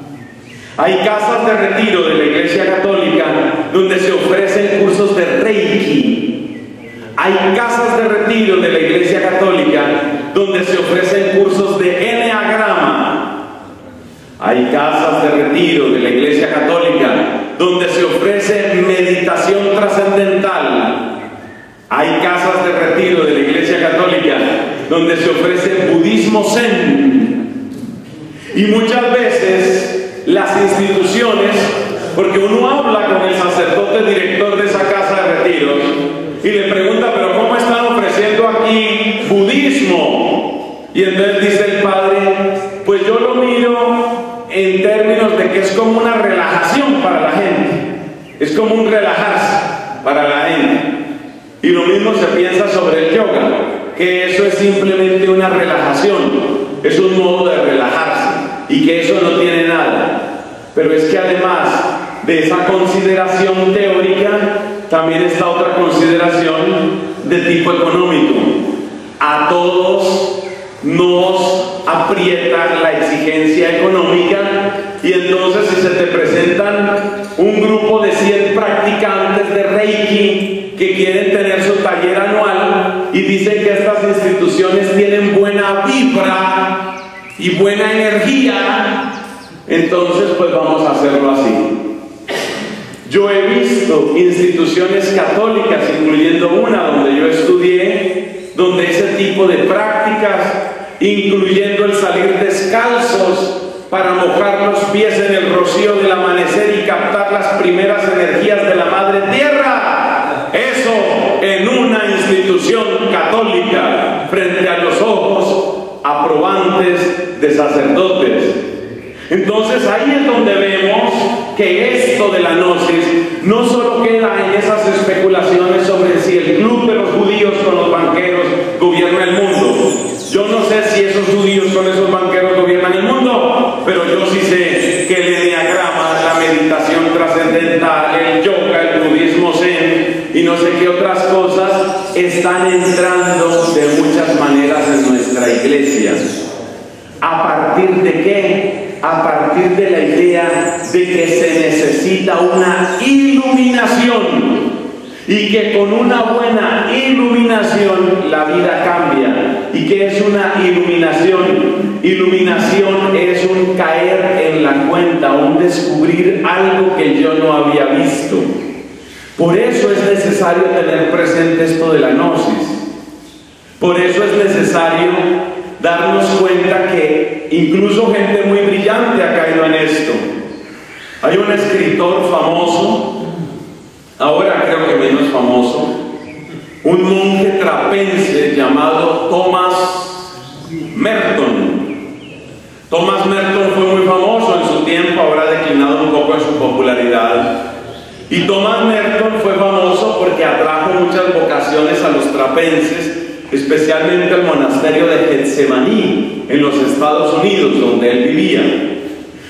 Hay casas de retiro de la Iglesia Católica donde se ofrecen cursos de Reiki. Hay casas de retiro de la Iglesia Católica donde se ofrecen cursos de Enneagrama. Hay casas de retiro de la Iglesia Católica donde se ofrece meditación trascendental. Hay casas de retiro de la Iglesia Católica donde se ofrece budismo zen. Y muchas veces las instituciones, porque uno habla con el sacerdote director de esa casa de retiros y le pregunta, pero ¿cómo están ofreciendo aquí budismo? Y entonces dice el padre, pues yo lo miro en términos de que es como una relajación para la gente, es como un relajarse para la gente. Y lo mismo se piensa sobre el yoga, que eso es simplemente una relajación, es un modo de relajarse y que eso no tiene nada. Pero es que además de esa consideración teórica, también está otra consideración de tipo económico. A todos nos aprieta la exigencia económica y entonces si se te presentan un grupo de cien practicantes de Reiki que quieren tener su taller anual y dicen que estas instituciones tienen buena vibra y buena energía, entonces pues vamos a hacerlo así. Yo he visto instituciones católicas, incluyendo una donde yo estudié, donde ese tipo de prácticas, incluyendo el salir descalzos para mojar los pies en el rocío del amanecer y captar las primeras energías de la Madre Tierra, eso en una institución católica frente a los ojos aprobantes de sacerdotes. Entonces ahí es donde vemos que esto de la gnosis no solo queda en esas especulaciones sobre si el club de los judíos con los banqueros gobierna el mundo. Yo no sé si esos judíos con esos banqueros gobiernan el mundo, pero yo sí sé que el enneagrama, la meditación trascendental, el yoga, el budismo zen y no sé qué otras cosas están entrando de muchas maneras en nuestra iglesia. ¿A partir de qué? A partir de la idea de que se necesita una iluminación y que con una buena iluminación la vida cambia. ¿Y qué es una iluminación? Iluminación es un caer en la cuenta, un descubrir algo que yo no había visto. Por eso es necesario tener presente esto de la gnosis. Por eso es necesario darnos cuenta que incluso gente muy brillante ha caído en esto. Hay un escritor famoso, ahora creo que menos famoso, un monje trapense llamado Thomas Merton. Thomas Merton fue muy famoso en su tiempo, ahora ha declinado un poco en su popularidad. Y Thomas Merton fue famoso porque atrajo muchas vocaciones a los trapenses, especialmente al monasterio de Getsemaní en los Estados Unidos, donde él vivía.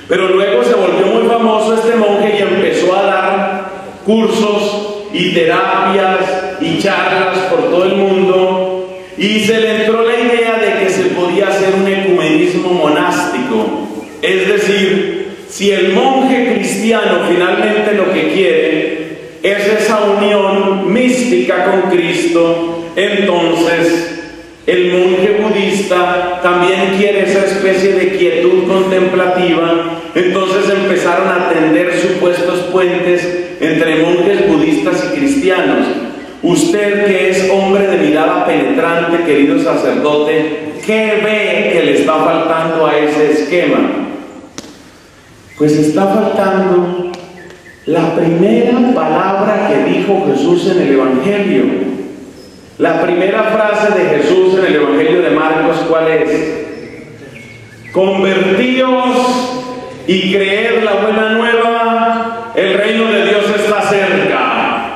Pero luego se volvió muy famoso este monje y empezó a dar cursos y terapias y charlas por todo el mundo, y se le entró la idea de que se podía hacer un ecumenismo monástico. Es decir, si el monje cristiano finalmente lo que quiere es esa unión mística con Cristo, entonces el monje budista también quiere esa especie de quietud contemplativa. Entonces empezaron a tender supuestos puentes entre monjes budistas y cristianos. Usted, que es hombre de mirada penetrante, querido sacerdote, ¿qué ve que le está faltando a ese esquema? Pues está faltando la primera palabra que dijo Jesús en el Evangelio. La primera frase de Jesús en el Evangelio de Marcos, ¿cuál es? Convertíos y creed la buena nueva, el reino de Dios está cerca.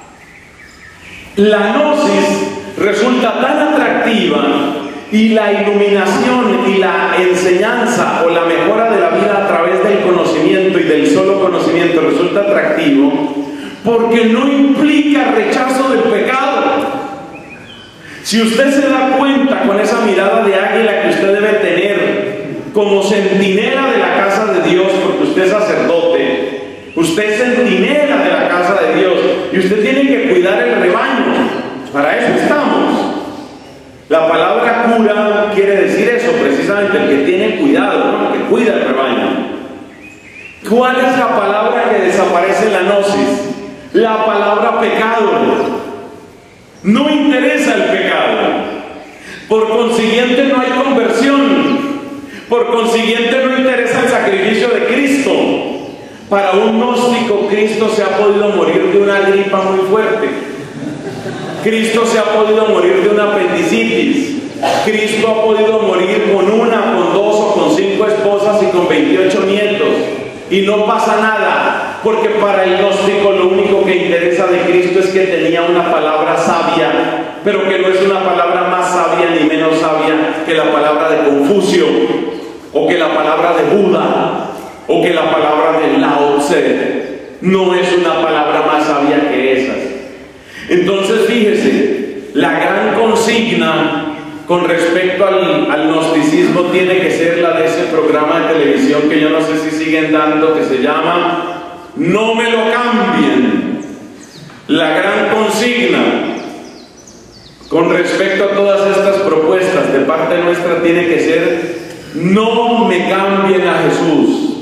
La gnosis resulta tan atractiva, y la iluminación y la enseñanza o la mejora de la vida a través del conocimiento y del solo conocimiento resulta atractivo porque no implica rechazo del pecado. Si usted se da cuenta con esa mirada de águila que usted debe tener como centinela de la casa de Dios, porque usted es sacerdote, usted es centinela de la casa de Dios y usted tiene que cuidar el rebaño. Para eso estamos. La palabra cura quiere decir eso, precisamente, el que tiene cuidado, ¿no? El que cuida el rebaño. ¿Cuál es la palabra que desaparece en la gnosis? La palabra pecado. No interesa el pecado. Por consiguiente no hay conversión. Por consiguiente no interesa el sacrificio de Cristo. Para un gnóstico, Cristo se ha podido morir de una gripa muy fuerte. Cristo se ha podido morir de una apendicitis. Cristo ha podido morir con una, con dos o con cinco esposas y con veintiocho nietos. Y no pasa nada, porque para el gnóstico lo único que interesa de Cristo es que tenía una palabra sabia, pero que no es una palabra más sabia ni menos sabia que la palabra de Confucio, o que la palabra de Buda, o que la palabra de Lao Tse. No es una palabra más sabia que esas. Entonces, fíjese, la gran consigna con respecto al, al gnosticismo tiene que ser la de ese programa de televisión que yo no sé si siguen dando, que se llama No me lo cambien. La gran consigna con respecto a todas estas propuestas de parte nuestra tiene que ser: no me cambien a Jesús.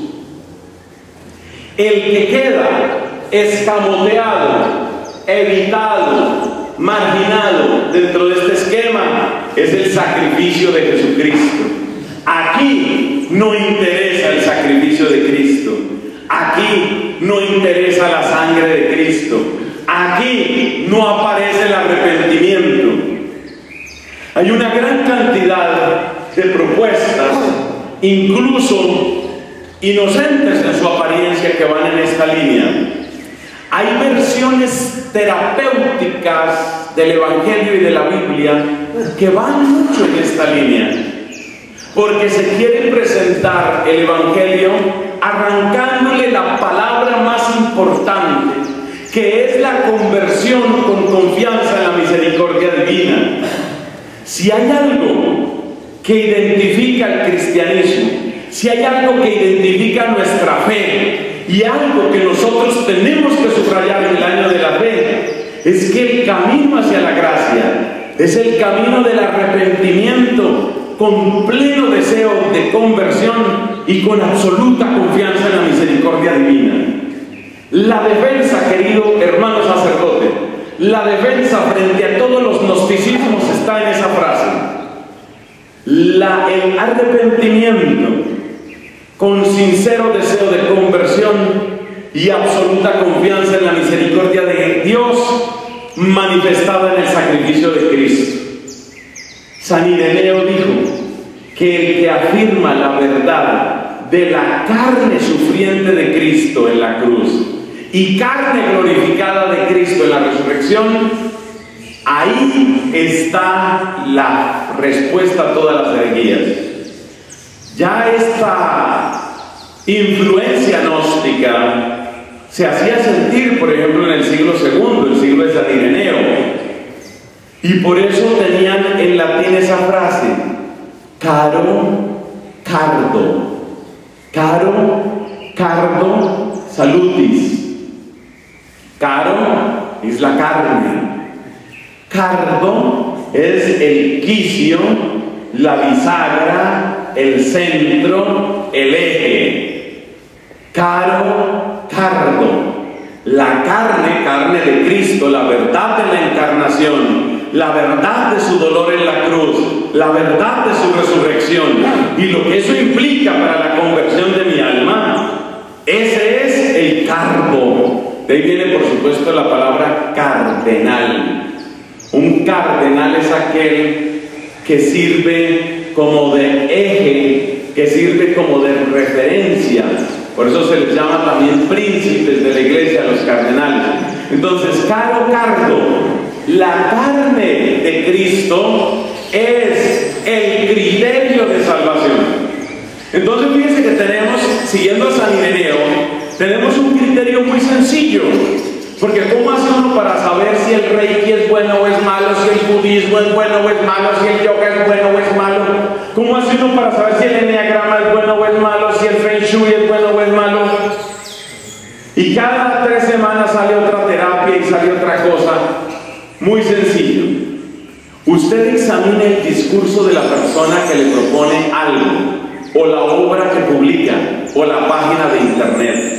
El que queda escamoteado, evitado, marginado dentro de este esquema es el sacrificio de Jesucristo. Aquí no interesa el sacrificio de Cristo. Aquí no interesa la sangre de Cristo. Aquí no aparece el arrepentimiento. Hay una gran cantidad de propuestas, incluso inocentes en su apariencia, que van en esta línea. Hay versiones terapéuticas del Evangelio y de la Biblia que van mucho en esta línea, porque se quiere presentar el Evangelio arrancándole la palabra más importante, que es la conversión con confianza en la misericordia divina. Si hay algo que identifica el cristianismo, si hay algo que identifica nuestra fe, y algo que nosotros tenemos que subrayar en el año de la fe, es que el camino hacia la gracia es el camino del arrepentimiento con pleno deseo de conversión y con absoluta confianza en la misericordia divina. La defensa, querido hermano sacerdote, la defensa frente a todos los gnosticismos está en esa frase. La, el arrepentimiento con sincero deseo de conversión y absoluta confianza en la misericordia de Dios manifestada en el sacrificio de Cristo. San Ireneo dijo que el que afirma la verdad de la carne sufriente de Cristo en la cruz y carne glorificada de Cristo en la resurrección, ahí está la respuesta a todas las herejías. Ya esta influencia gnóstica se hacía sentir, por ejemplo, en el siglo segundo, el siglo de San Ireneo. Y por eso tenían en latín esa frase, caro, cardo, caro, cardo, salutis. Caro es la carne, cardo es el quicio, la bisagra, el centro, el eje. Caro, cardo, la carne, carne de Cristo, la verdad de la encarnación, la verdad de su dolor en la cruz, la verdad de su resurrección y lo que eso implica para la conversión de mi alma. Ese es el cardo. De ahí viene, por supuesto, la palabra cardenal. Un cardenal es aquel que sirve como de eje, que sirve como de referencia. Por eso se les llama también príncipes de la iglesia a los cardenales. Entonces, caro cardo, la carne de Cristo es el criterio de salvación. Entonces, fíjense que tenemos, siguiendo a San Ireneo, tenemos un criterio muy sencillo. Porque ¿cómo hace uno para saber si el reiki es bueno o es malo, si el budismo es bueno o es malo, si el yoga es bueno o es malo? ¿Cómo hace uno para saber si el enneagrama es bueno o es malo, si el feng shui es bueno o es malo? Y cada tres semanas sale otra terapia y sale otra cosa. Muy sencillo. Usted examine el discurso de la persona que le propone algo, o la obra que publica, o la página de internet.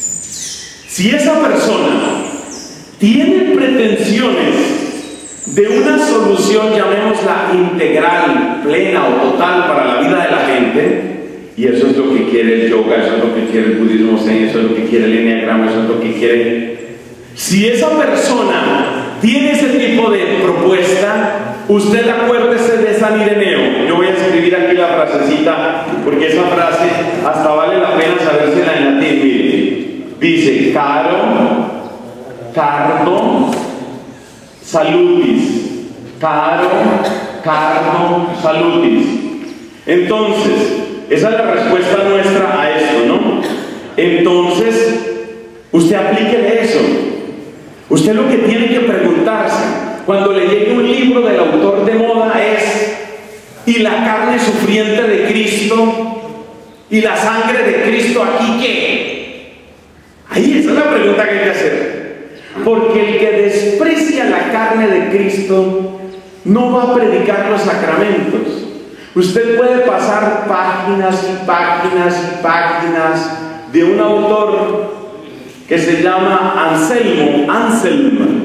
Si esa persona tiene pretensiones de una solución, llamémosla integral, plena o total para la vida de la gente, y eso es lo que quiere el yoga, eso es lo que quiere el budismo zen, eso es lo que quiere el enneagrama, eso es lo que quiere. Si esa persona tiene ese tipo de propuesta, usted acuérdese de San Ireneo. Yo voy a escribir aquí la frasecita, porque esa frase hasta vale la pena sabérsela en latín. Mire, dice, caro, cardo, salutis. Caro, cardo, salutis. Entonces, esa es la respuesta nuestra a esto, ¿no? Entonces, usted aplíquele eso. Usted lo que tiene que preguntarse cuando le llegue un libro del autor de moda es: ¿y la carne sufriente de Cristo? ¿Y la sangre de Cristo aquí qué? Ahí esa es la pregunta que hay que hacer. Porque el que desprecia la carne de Cristo no va a predicar los sacramentos. Usted puede pasar páginas y páginas y páginas de un autor que se llama Anselmo, Anselm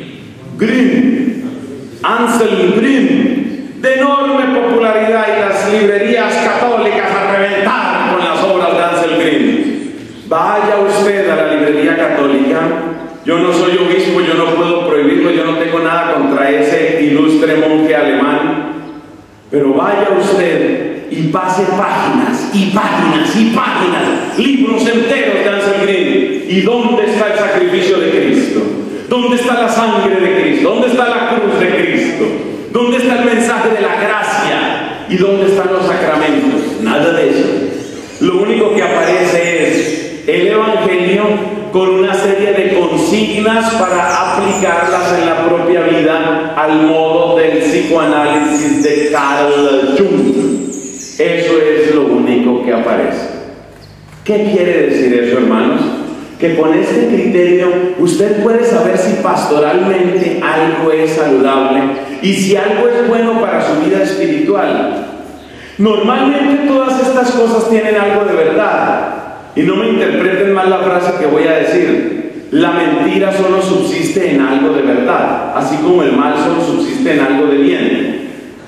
Green, Anselm Green, de enorme popularidad, y las librerías católicas a reventar con las obras de Anselm Green. Vaya usted a la librería católica. Yo no soy obispo, yo no puedo prohibirlo, yo no tengo nada contra ese ilustre monje alemán, pero vaya usted y pase páginas y páginas y páginas, libros enteros de Anselm Green. ¿Y dónde está el sacrificio de Cristo? ¿Dónde está la sangre de Cristo? ¿Dónde está la cruz de Cristo? ¿Dónde está el mensaje de la gracia? ¿Y dónde están los sacramentos? Nada de eso. Lo único que aparece es el Evangelio con una serie de consignas para aplicarlas en la propia vida al modo del psicoanálisis de Carl Jung. Eso es lo único que aparece. ¿Qué quiere decir eso, hermanos? Que con este criterio usted puede saber si pastoralmente algo es saludable y si algo es bueno para su vida espiritual. Normalmente todas estas cosas tienen algo de verdad. Y no me interpreten mal la frase que voy a decir. La mentira solo subsiste en algo de verdad, así como el mal solo subsiste en algo de bien.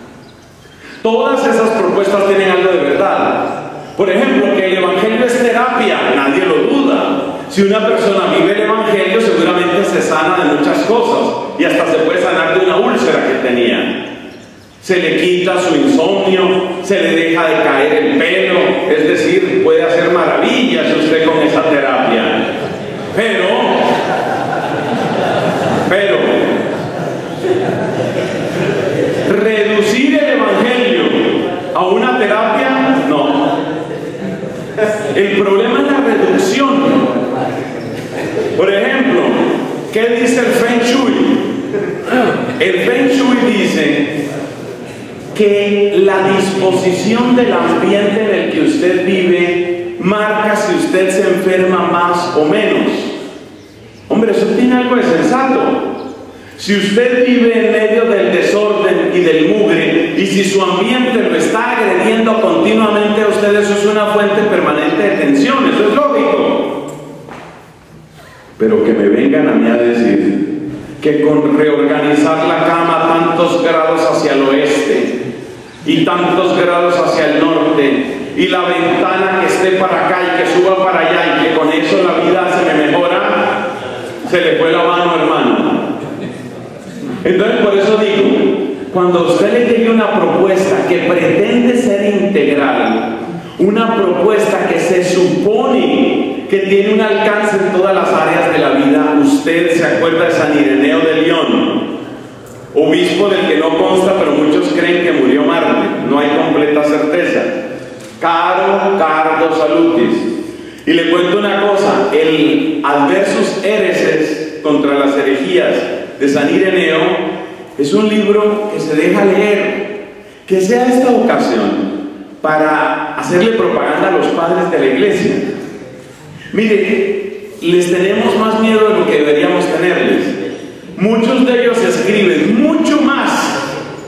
Todas esas propuestas tienen algo de verdad. Por ejemplo, que el Evangelio es terapia, nadie lo duda. Si una persona vive el Evangelio, seguramente se sana de muchas cosas y hasta se puede sanar de una úlcera que tenía. Se le quita su insomnio, se le deja de caer el pelo, es decir, puede hacer maravillas usted con esa terapia. Pero, pero, reducir el Evangelio a una terapia, no. El problema ¿Qué dice el Feng Shui? El Feng Shui dice que la disposición del ambiente en el que usted vive marca si usted se enferma más o menos. Hombre, eso tiene algo de sensato. Si usted vive en medio del desorden y del mugre, y si su ambiente lo está agrediendo continuamente a usted, eso es una fuente permanente de tensión, eso es lógico. Pero que me vengan a mí a decir que con reorganizar la cama tantos grados hacia el oeste y tantos grados hacia el norte, y la ventana que esté para acá y que suba para allá, y que con eso la vida se me mejora, se le fue la mano, hermano. Entonces, por eso digo, cuando a usted le llegue una propuesta que pretende ser integral, una propuesta que se supone que tiene un alcance en todas las áreas de la vida, usted se acuerda de San Ireneo de León, obispo del que no consta, pero muchos creen que murió mártir, no hay completa certeza. Caro, cardo, salutis. Y le cuento una cosa, el Adversus Hereses contra las herejías de San Ireneo es un libro que se deja leer, que sea esta ocasión para hacerle propaganda a los padres de la iglesia. Mire, les tenemos más miedo de lo que deberíamos tenerles. Muchos de ellos escriben mucho más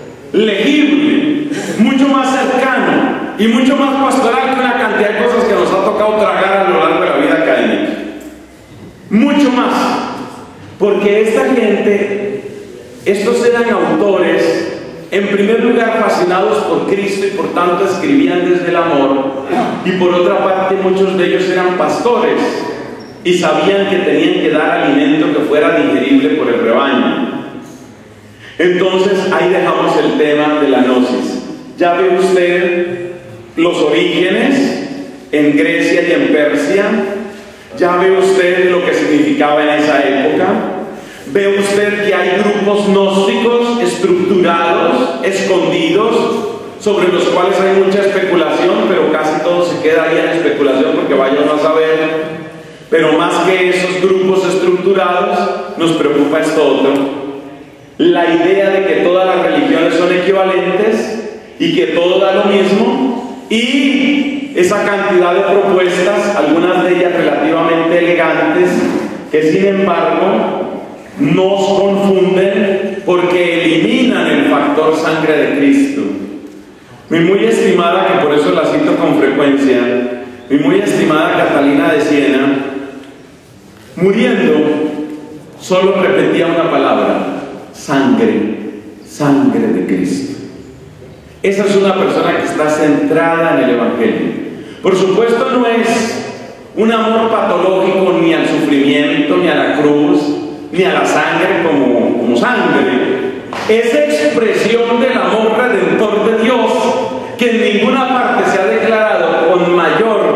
legible, mucho más cercano y mucho más pastoral que una cantidad de cosas que nos ha tocado tragar a lo largo de la vida académica. Mucho más. Porque esta gente, estos eran autores, en primer lugar fascinados por Cristo y por tanto escribían desde el amor, y por otra parte muchos de ellos eran pastores y sabían que tenían que dar alimento que fuera digerible por el rebaño. Entonces ahí dejamos el tema de la gnosis. Ya ve usted los orígenes en Grecia y en Persia. Ya ve usted lo que significaba en esa época. Ve usted que hay grupos gnósticos estructurados, escondidos, sobre los cuales hay mucha especulación, pero casi todo se queda ahí en especulación porque vaya uno a saber. Pero más que esos grupos estructurados, nos preocupa esto otro: la idea de que todas las religiones son equivalentes y que todo da lo mismo, y esa cantidad de propuestas, algunas de ellas relativamente elegantes, que sin embargo nos confunden porque eliminan el factor sangre de Cristo. Mi muy estimada, que por eso la cito con frecuencia, mi muy estimada Catalina de Siena, muriendo, solo repetía una palabra: sangre, sangre de Cristo. Esa es una persona que está centrada en el Evangelio. Por supuesto, no es un amor patológico ni al sufrimiento, ni a la cruz, ni a la sangre como, como sangre. Es expresión del amor redentor de Dios, que en ninguna parte se ha declarado con mayor,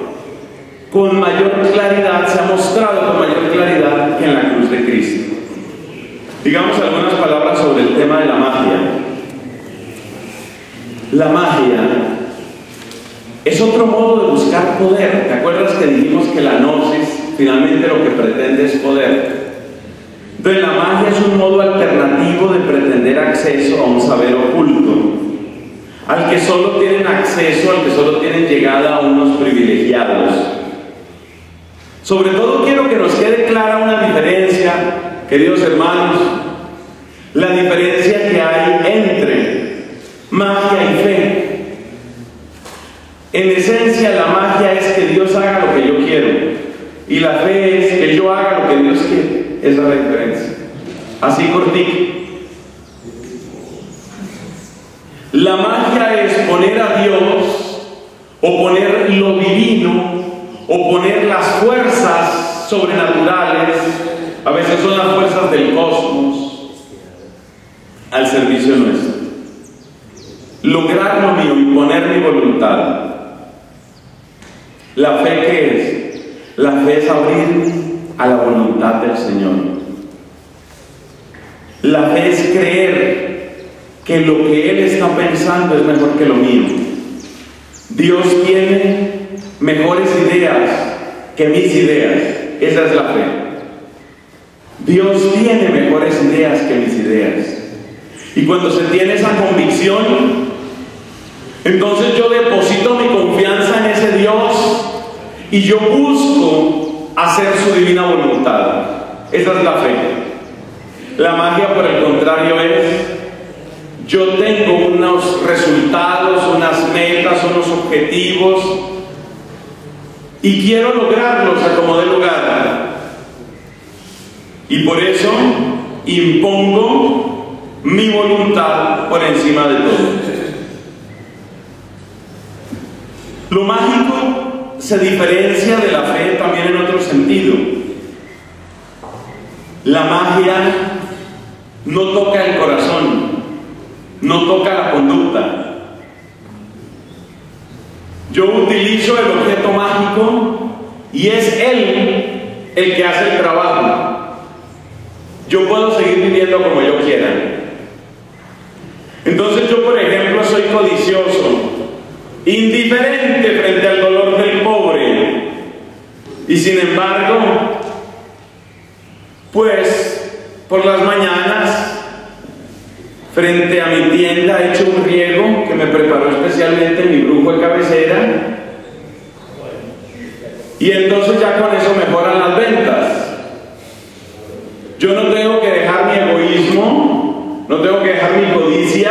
con mayor claridad, se ha mostrado con mayor claridad que en la cruz de Cristo. Digamos algunas palabras sobre el tema de la magia. La magia es otro modo de buscar poder. ¿Te acuerdas que dijimos que la gnosis finalmente lo que pretende es poder? Entonces la magia es un modo alternativo de pretender acceso a un saber oculto, al que solo tienen acceso, al que solo tienen llegada a unos privilegiados. Sobre todo quiero que nos quede clara una diferencia, queridos hermanos, la diferencia que hay entre magia y fe. En esencia, la magia es que Dios haga lo que yo quiero, y la fe es que yo haga lo que Dios quiere. Esa es la diferencia. Así cortito. La magia es poner a Dios, o poner lo divino, o poner las fuerzas sobrenaturales, a veces son las fuerzas del cosmos, al servicio nuestro. Lograr lo mío, imponer mi voluntad. ¿La fe qué es? La fe es abrir a la voluntad del Señor. La fe es creer que lo que Él está pensando es mejor que lo mío. Dios tiene mejores ideas que mis ideas. Esa es la fe. Dios tiene mejores ideas que mis ideas. Y cuando se tiene esa convicción, entonces yo deposito mi confianza en ese Dios y yo busco hacer su divina voluntad. Esa es la fe. La magia, por el contrario, es: yo tengo unos resultados, unas metas, unos objetivos y quiero lograrlos a como dé lugar. Y por eso impongo mi voluntad por encima de todo. Lo mágico se diferencia de la fe también en otro sentido. La magia no toca el corazón, no toca la conducta. Yo utilizo el objeto mágico y es él el que hace el trabajo. Yo puedo seguir viviendo como yo quiera. Entonces yo, por ejemplo, soy codicioso, indiferente frente al dolor del pobre, y sin embargo, pues por las mañanas, frente a mi tienda, he hecho un riego que me preparó especialmente mi brujo de cabecera, y entonces ya con eso mejoran las ventas. Yo no tengo que dejar mi egoísmo, no tengo que dejar mi codicia,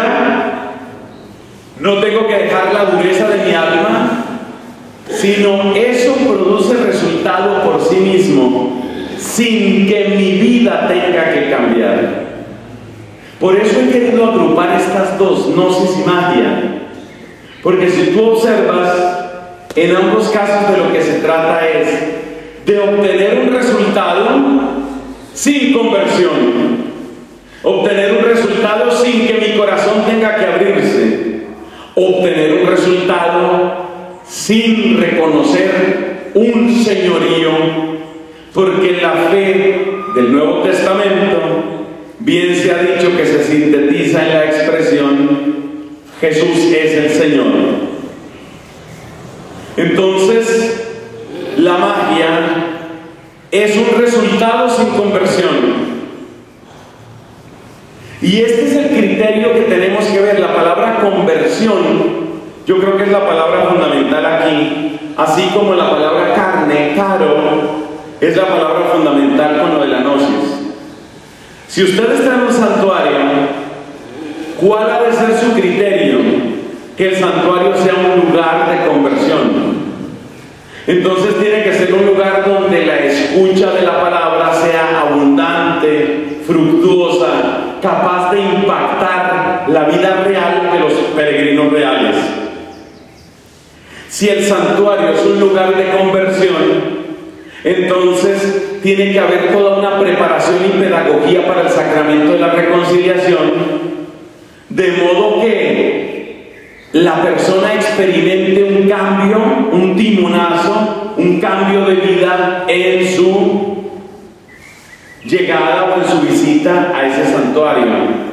no tengo que dejar la dureza de mi alma, sino eso produce resultado por sí mismo, sin que mi vida tenga que cambiar. Por eso he querido agrupar estas dos, gnosis y magia, porque si tú observas, en ambos casos de lo que se trata es de obtener un resultado sin conversión, obtener un resultado sin que mi corazón tenga que abrirse, obtener un resultado sin reconocer un señorío, porque la fe del Nuevo Testamento bien se ha dicho que se sintetiza en la expresión: Jesús es el Señor. Entonces, la magia es un resultado sin conversión. Y este es el criterio que tenemos que ver. La palabra conversión, yo creo que es la palabra fundamental aquí, así como la palabra carne, caro, es la palabra fundamental con lo de la gnosis. Si usted está en un santuario, ¿cuál ha de ser su criterio? Que el santuario sea un lugar de conversión. Entonces tiene que ser un lugar donde la escucha de la palabra sea abundante, fructuosa, capaz de impactar la vida real de los peregrinos reales. Si el santuario es un lugar de conversión, entonces tiene que haber toda una preparación y pedagogía para el sacramento de la reconciliación, de modo que la persona experimente un cambio, un timonazo, un cambio de vida en su llegada o en su visita a ese santuario.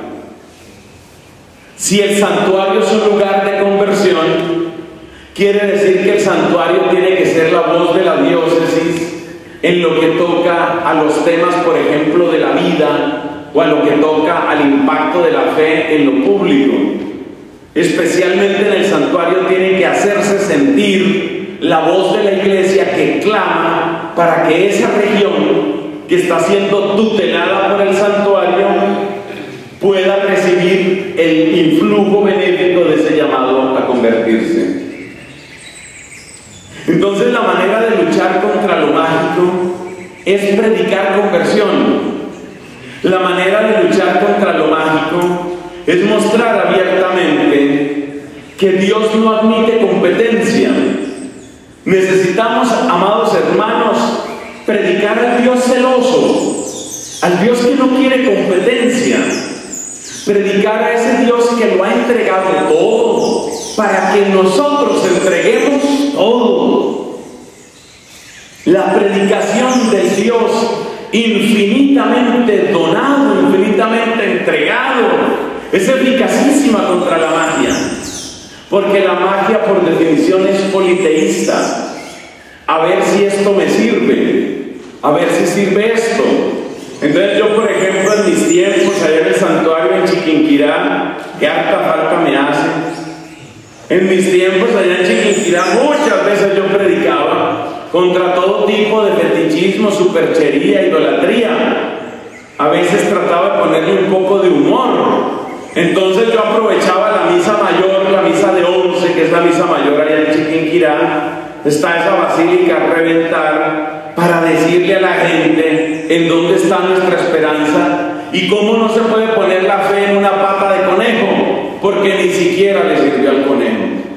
Si el santuario es un lugar de conversión, quiere decir que el santuario tiene que ser la voz de la diócesis en lo que toca a los temas, por ejemplo, de la vida, o a lo que toca al impacto de la fe en lo público. Especialmente en el santuario tiene que hacerse sentir la voz de la iglesia que clama para que esa región que está siendo tutelada por el santuario pueda recibir el influjo benéfico de ese llamado a convertirse. Entonces, la manera de luchar contra lo mágico es predicar conversión. La manera de luchar contra lo mágico es mostrar abiertamente que Dios no admite competencia. Necesitamos, amados hermanos, predicar al Dios celoso, al Dios que no quiere competencia, predicar a ese Dios que lo ha entregado todo, para que nosotros entreguemos todo. La predicación del Dios infinitamente donado, infinitamente entregado, es eficacísima contra la magia, porque la magia por definición es politeísta. A ver si esto me sirve, a ver si sirve esto. Entonces yo, por ejemplo, en mis tiempos, allá en el santuario en Chiquinquirá, que harta falta me hace, en mis tiempos allá en Chiquinquirá muchas veces yo predicaba contra todo tipo de fetichismo, superchería, idolatría. A veces trataba de ponerle un poco de humor. Entonces yo aprovechaba la misa mayor, la misa de once, que es la misa mayor allá en Chiquinquirá, está esa basílica a reventar, para decirle a la gente en dónde está nuestra esperanza y cómo no se puede poner la fe en una pata de conejo, porque ni siquiera le sirvió al conejo.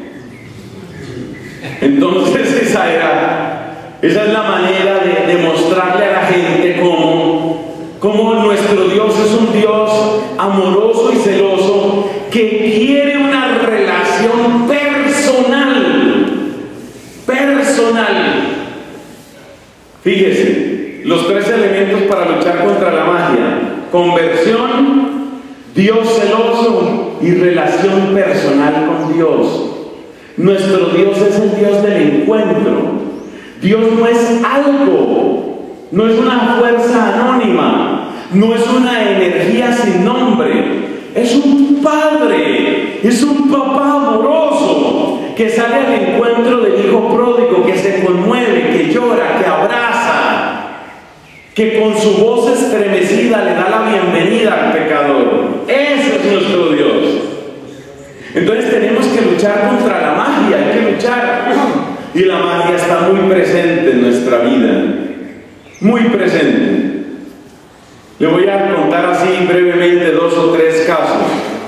Entonces esa era, esa es la manera de demostrarle a la gente cómo, cómo nuestro Dios es un Dios amoroso y celoso, que quiere una relación personal, personal. Fíjese, los tres elementos para luchar contra la magia: conversión, Dios celoso y relación personal con Dios. Nuestro Dios es el Dios del encuentro. Dios no es algo, no es una fuerza anónima, no es una energía sin nombre, es un Padre, es un papá amoroso que sale al encuentro del hijo pródigo, que se conmueve, que llora, que abraza, que con su voz estremecida le da la bienvenida al pecador. Ese es nuestro Dios. Entonces tenemos que luchar contra la magia, hay que luchar. Y la magia está muy presente en nuestra vida, muy presente. Le voy a contar así brevemente dos o tres casos.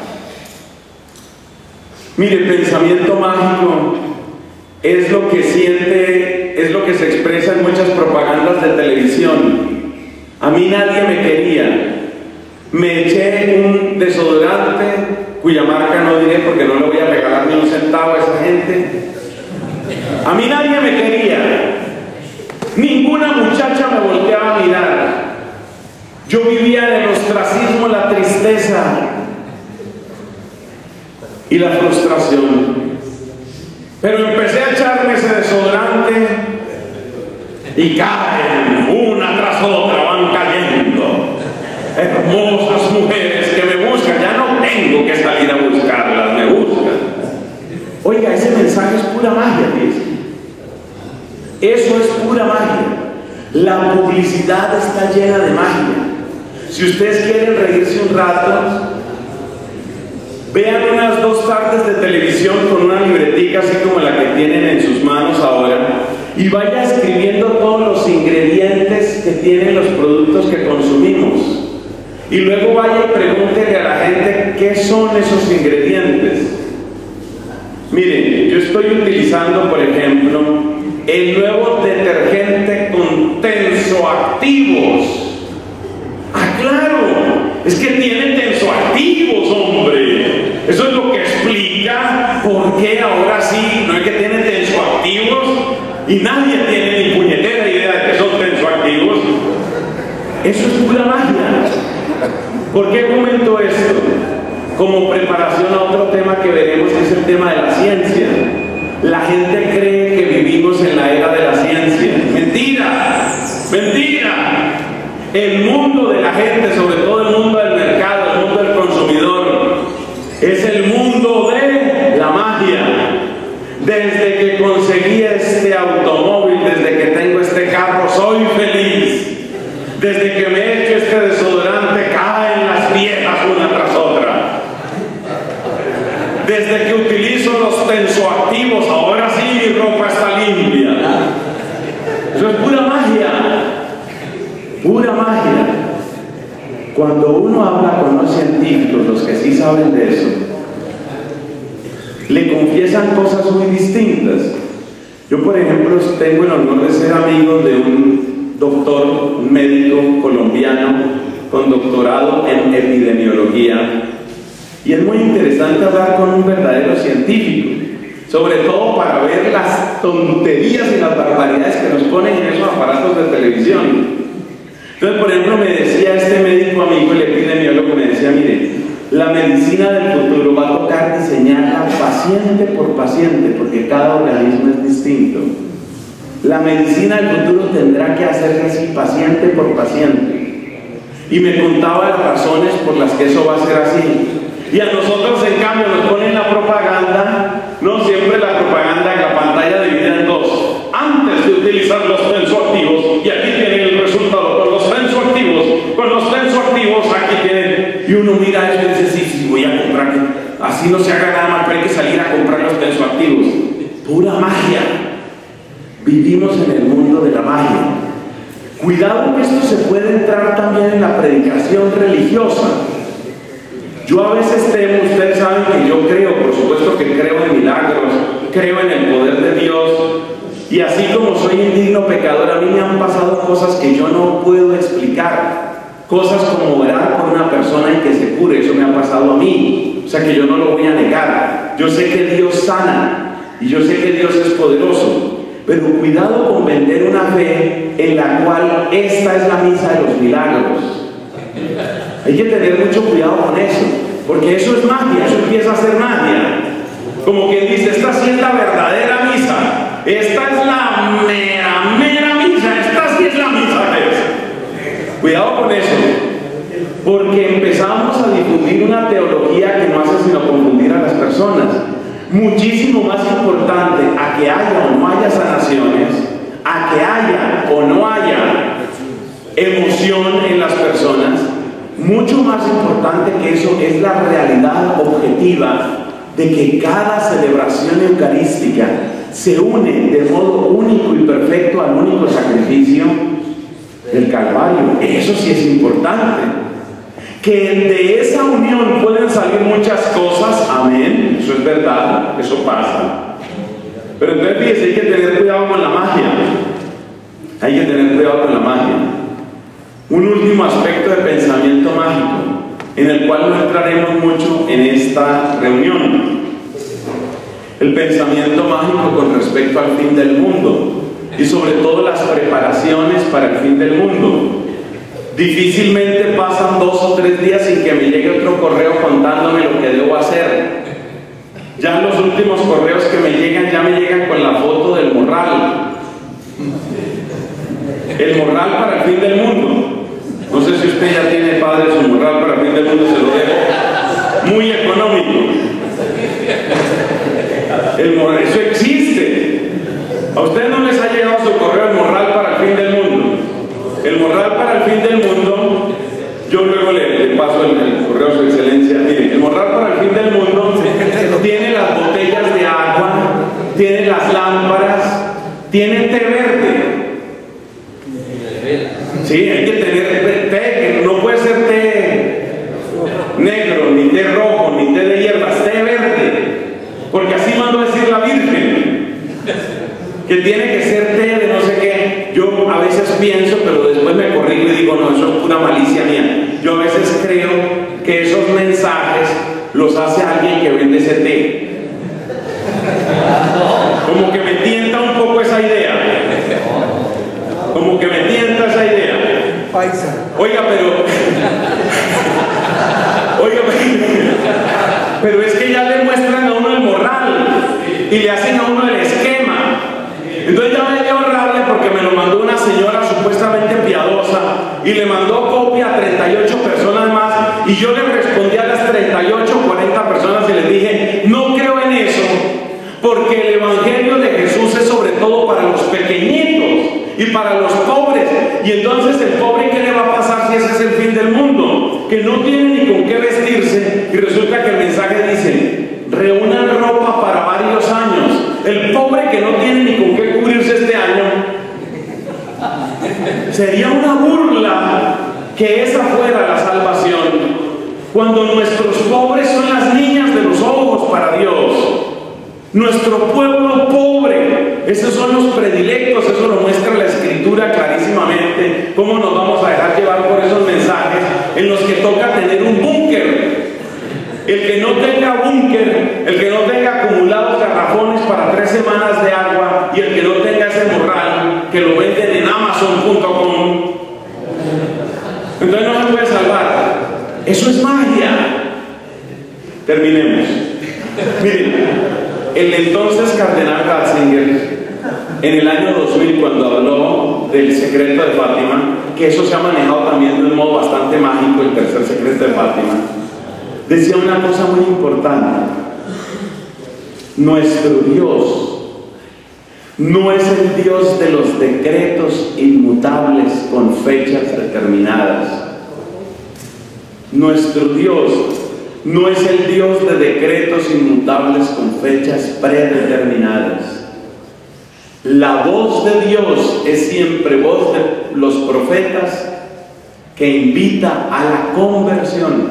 Mire, el pensamiento mágico es lo que siente, es lo que se expresa en muchas propagandas de televisión. A mí nadie me quería. Me eché un desodorante, cuya marca no diré porque no le voy a regalar ni un centavo a esa gente. A mí nadie me quería. Ninguna muchacha me volteaba a mirar. Yo vivía en el ostracismo, la tristeza y la frustración. Pero empecé a echarme ese desodorante y caen, una tras otra van cayendo hermosas mujeres que me buscan. Ya no tengo que salir a buscarlas, me buscan. Oiga, ese mensaje es pura magia, dice. Eso es pura magia. La publicidad está llena de magia. Si ustedes quieren reírse un rato, vean unas dos tardes de televisión con una libretica así como la que tienen en sus manos ahora, y vaya escribiendo todos los ingredientes que tienen los productos que consumimos. Y luego vaya y pregúntele a la gente qué son esos ingredientes. Miren, yo estoy utilizando, por ejemplo, el nuevo detergente con tensoactivos. ¡Ah, claro! Es que tiene tensoactivos, hombre. Eso es lo que explica por qué ahora sí, no es que tiene tensoactivos y nadie tiene ni puñetera idea de que son tensoactivos. Eso es pura magia. ¿Por qué comento esto? Como preparación a otro tema que veremos, que es el tema de la ciencia. La gente cree que vivimos en la era de la ciencia. ¡Mentira! ¡Mentira! El mundo de la gente, sobre todo el mundo del mercado, el mundo del consumidor, es el mundo de la magia. Desde que conseguí este automóvil, desde que tengo este carro, soy feliz. Desde que me he hecho este desodorante, caen las viejas una tras otra. Desde que utilizo los tensoactivos, ahora sí mi ropa está limpia. Eso es pura magia. Pura magia. Cuando uno habla con los científicos, los que sí saben de eso, le confiesan cosas muy distintas. Yo, por ejemplo, tengo el honor de ser amigo de un doctor, un médico colombiano con doctorado en epidemiología, y es muy interesante hablar con un verdadero científico, sobre todo para ver las tonterías y las barbaridades que nos ponen en esos aparatos de televisión. Entonces, por ejemplo, me decía este médico amigo, el epidemiólogo, me decía: mire, la medicina del futuro va a tocar diseñarla paciente por paciente, porque cada organismo es distinto. La medicina del futuro tendrá que hacerse así, paciente por paciente. y me contaba las razones por las que eso va a ser así. Y a nosotros, en cambio, nos ponen la propaganda, no siempre la propaganda en la pantalla dividida en dos. Antes de utilizar los tensoactivos, y aquí tienen el resultado con los tensoactivos, con los tensoactivos, aquí tienen. Y uno mira eso y dice, sí, sí, voy a comprar. Así no se haga nada más, pero hay que salir a comprar los tensoactivos. Pura magia. Vivimos en el mundo de la magia. Cuidado que esto se puede entrar también en la predicación religiosa. Yo a veces temo, ustedes saben que yo creo, por supuesto que creo en milagros, creo en el poder de Dios, y así como soy indigno pecador, a mí me han pasado cosas que yo no puedo explicar. Cosas como orar por una persona y que se cure, eso me ha pasado a mí. O sea que yo no lo voy a negar. Yo sé que Dios sana, y yo sé que Dios es poderoso. Pero cuidado con vender una fe en la cual esta es la misa de los milagros. Hay que tener mucho cuidado con eso, porque eso es magia, eso empieza a ser magia. Como quien dice, esta sí es la verdadera misa, esta es la mera, mera misa, esta sí es la misa que es. Cuidado con eso, porque empezamos a difundir una teología que no hace sino confundir a las personas. Muchísimo más importante a que haya o no haya sanaciones, a que haya o no haya emoción en las personas, mucho más importante que eso es la realidad objetiva de que cada celebración eucarística se une de modo único y perfecto al único sacrificio del Calvario. Eso sí es importante. Que de esa unión pueden salir muchas cosas, amén, eso es verdad, eso pasa. Pero entonces fíjense, hay que tener cuidado con la magia. Hay que tener cuidado con la magia. Un último aspecto de pensamiento mágico, en el cual no entraremos mucho en esta reunión. El pensamiento mágico con respecto al fin del mundo, y sobre todo las preparaciones para el fin del mundo. Difícilmente pasan dos o tres días sin que me llegue otro correo contándome lo que debo hacer. Ya los últimos correos que me llegan, ya me llegan con la foto del morral. El morral para el fin del mundo. No sé si usted ya tiene, padre, su morral para el fin del mundo, se lo dejo. Muy económico. El morral, eso existe. ¿A ustedes no les ha llegado su correo el morral para el fin del mundo? El morral para el fin del mundo, yo luego le, le paso el, el correo a su excelencia. Miren, el morral para el fin del mundo tiene las botellas de agua, tiene las lámparas, tiene té verde. Sí, hay que tener té, que no puede ser té negro, ni té rojo, ni té de hierbas, té verde. Porque así mandó a decir la Virgen, que tiene que ser té de no sé qué. Yo a veces pienso, pero después me corrijo y digo, no, eso es pura malicia mía. Yo a veces creo que esos mensajes los hace alguien que vende ese té. Como que me tienta un poco esa idea. Como que me tienta esa idea. Oiga, pero... Oiga, pero es que ya le muestran a uno el morral y le hacen a uno el esquema. Entonces ya me dio rabia porque me lo mandó una señora supuestamente piadosa y le mandó copia a treinta y ocho personas más, y yo le respondí a las treinta y ocho, cuarenta personas y les dije, no creo en eso, porque el evangelio de Jesús es sobre todo para los pequeñitos y para los pobres. Y entonces el pobre, ¿qué le va a pasar si ese es el fin del mundo? Que no tiene ni con qué vestirse, y resulta que el mensaje dice, reúnan ropa para varios años. El pobre que no tiene ni con qué cubrirse este año, sería una burla que esa fuera la salvación, cuando nuestros pobres son las niñas de los ojos para Dios. Nuestro pueblo pobre, esos son los predilectos, eso lo muestra la Escritura clarísimamente. ¿Cómo nos vamos a dejar llevar por esos mensajes en los que toca tener un búnker? El que no tenga búnker, el que no tenga acumulados garrafones para tres semanas de agua, y el que no tenga ese morral que lo venden en amazon punto com, entonces no se puede salvar. Eso es magia. Terminemos. Miren, el entonces cardenal Ratzinger, en el año dos mil, cuando habló del secreto de Fátima, que eso se ha manejado también de un modo bastante mágico, el tercer secreto de Fátima, decía una cosa muy importante: nuestro Dios no es el Dios de los decretos inmutables con fechas determinadas. Nuestro Dios no es el Dios de decretos inmutables con fechas predeterminadas. La voz de Dios es siempre voz de los profetas que invita a la conversión.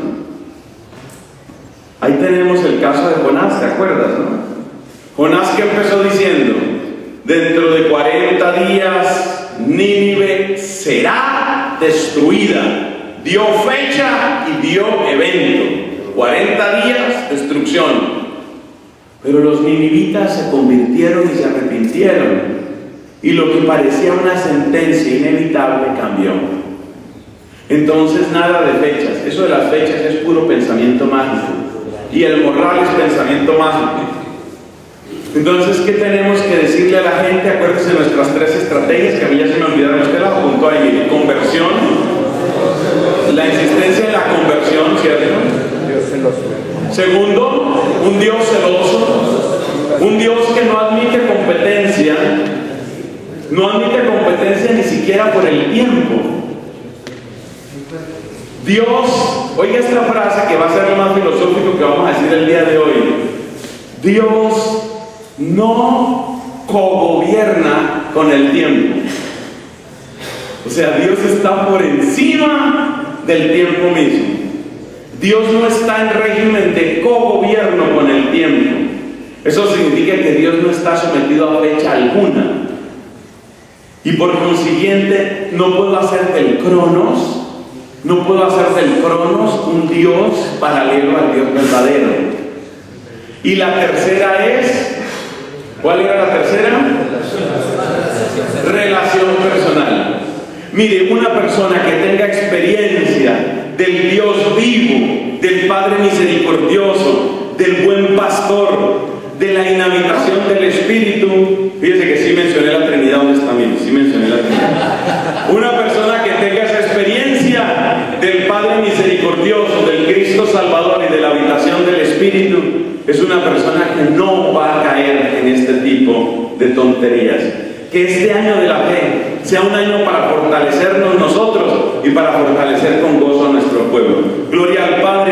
Ahí tenemos el caso de Jonás, ¿te acuerdas, no? Jonás, que empezó diciendo: dentro de cuarenta días Nínive será destruida. Dio fecha y dio evento. cuarenta días, destrucción. Pero los ninivitas se convirtieron y se arrepintieron, y lo que parecía una sentencia inevitable cambió. Entonces, nada de fechas. Eso de las fechas es puro pensamiento mágico, y el moral es pensamiento mágico. Entonces, ¿qué tenemos que decirle a la gente? Acuérdense de nuestras tres estrategias, que a mí ya se me olvidaron. Usted las apuntó ahí: conversión, la insistencia en la conversión, ¿cierto? Segundo, un Dios celoso, un Dios que no admite competencia, no admite competencia ni siquiera por el tiempo. Dios, oiga esta frase que va a ser lo más filosófico que vamos a decir el día de hoy: Dios no cogobierna con el tiempo. O sea, Dios está por encima del tiempo mismo. Dios no está en régimen de cogobierno con el tiempo. Eso significa que Dios no está sometido a fecha alguna. Y por consiguiente, no puedo hacer del Cronos, no puedo hacer del Cronos un Dios paralelo al Dios verdadero. Y la tercera es, ¿cuál era la tercera? Relación personal. Mire, una persona que tenga experiencia del Dios vivo, del Padre misericordioso, del buen pastor, de la inhabitación del Espíritu. Fíjese que sí mencioné la Trinidad. ¿Dónde está? Mire, sí mencioné la Trinidad. Una persona que tenga esa experiencia del Padre misericordioso, del Cristo Salvador y de la habitación del Espíritu, es una persona que no va a caer en este tipo de tonterías. Que este año de la fe sea un año para fortalecernos nosotros y para fortalecer con gozo a nuestro pueblo. Gloria al Padre.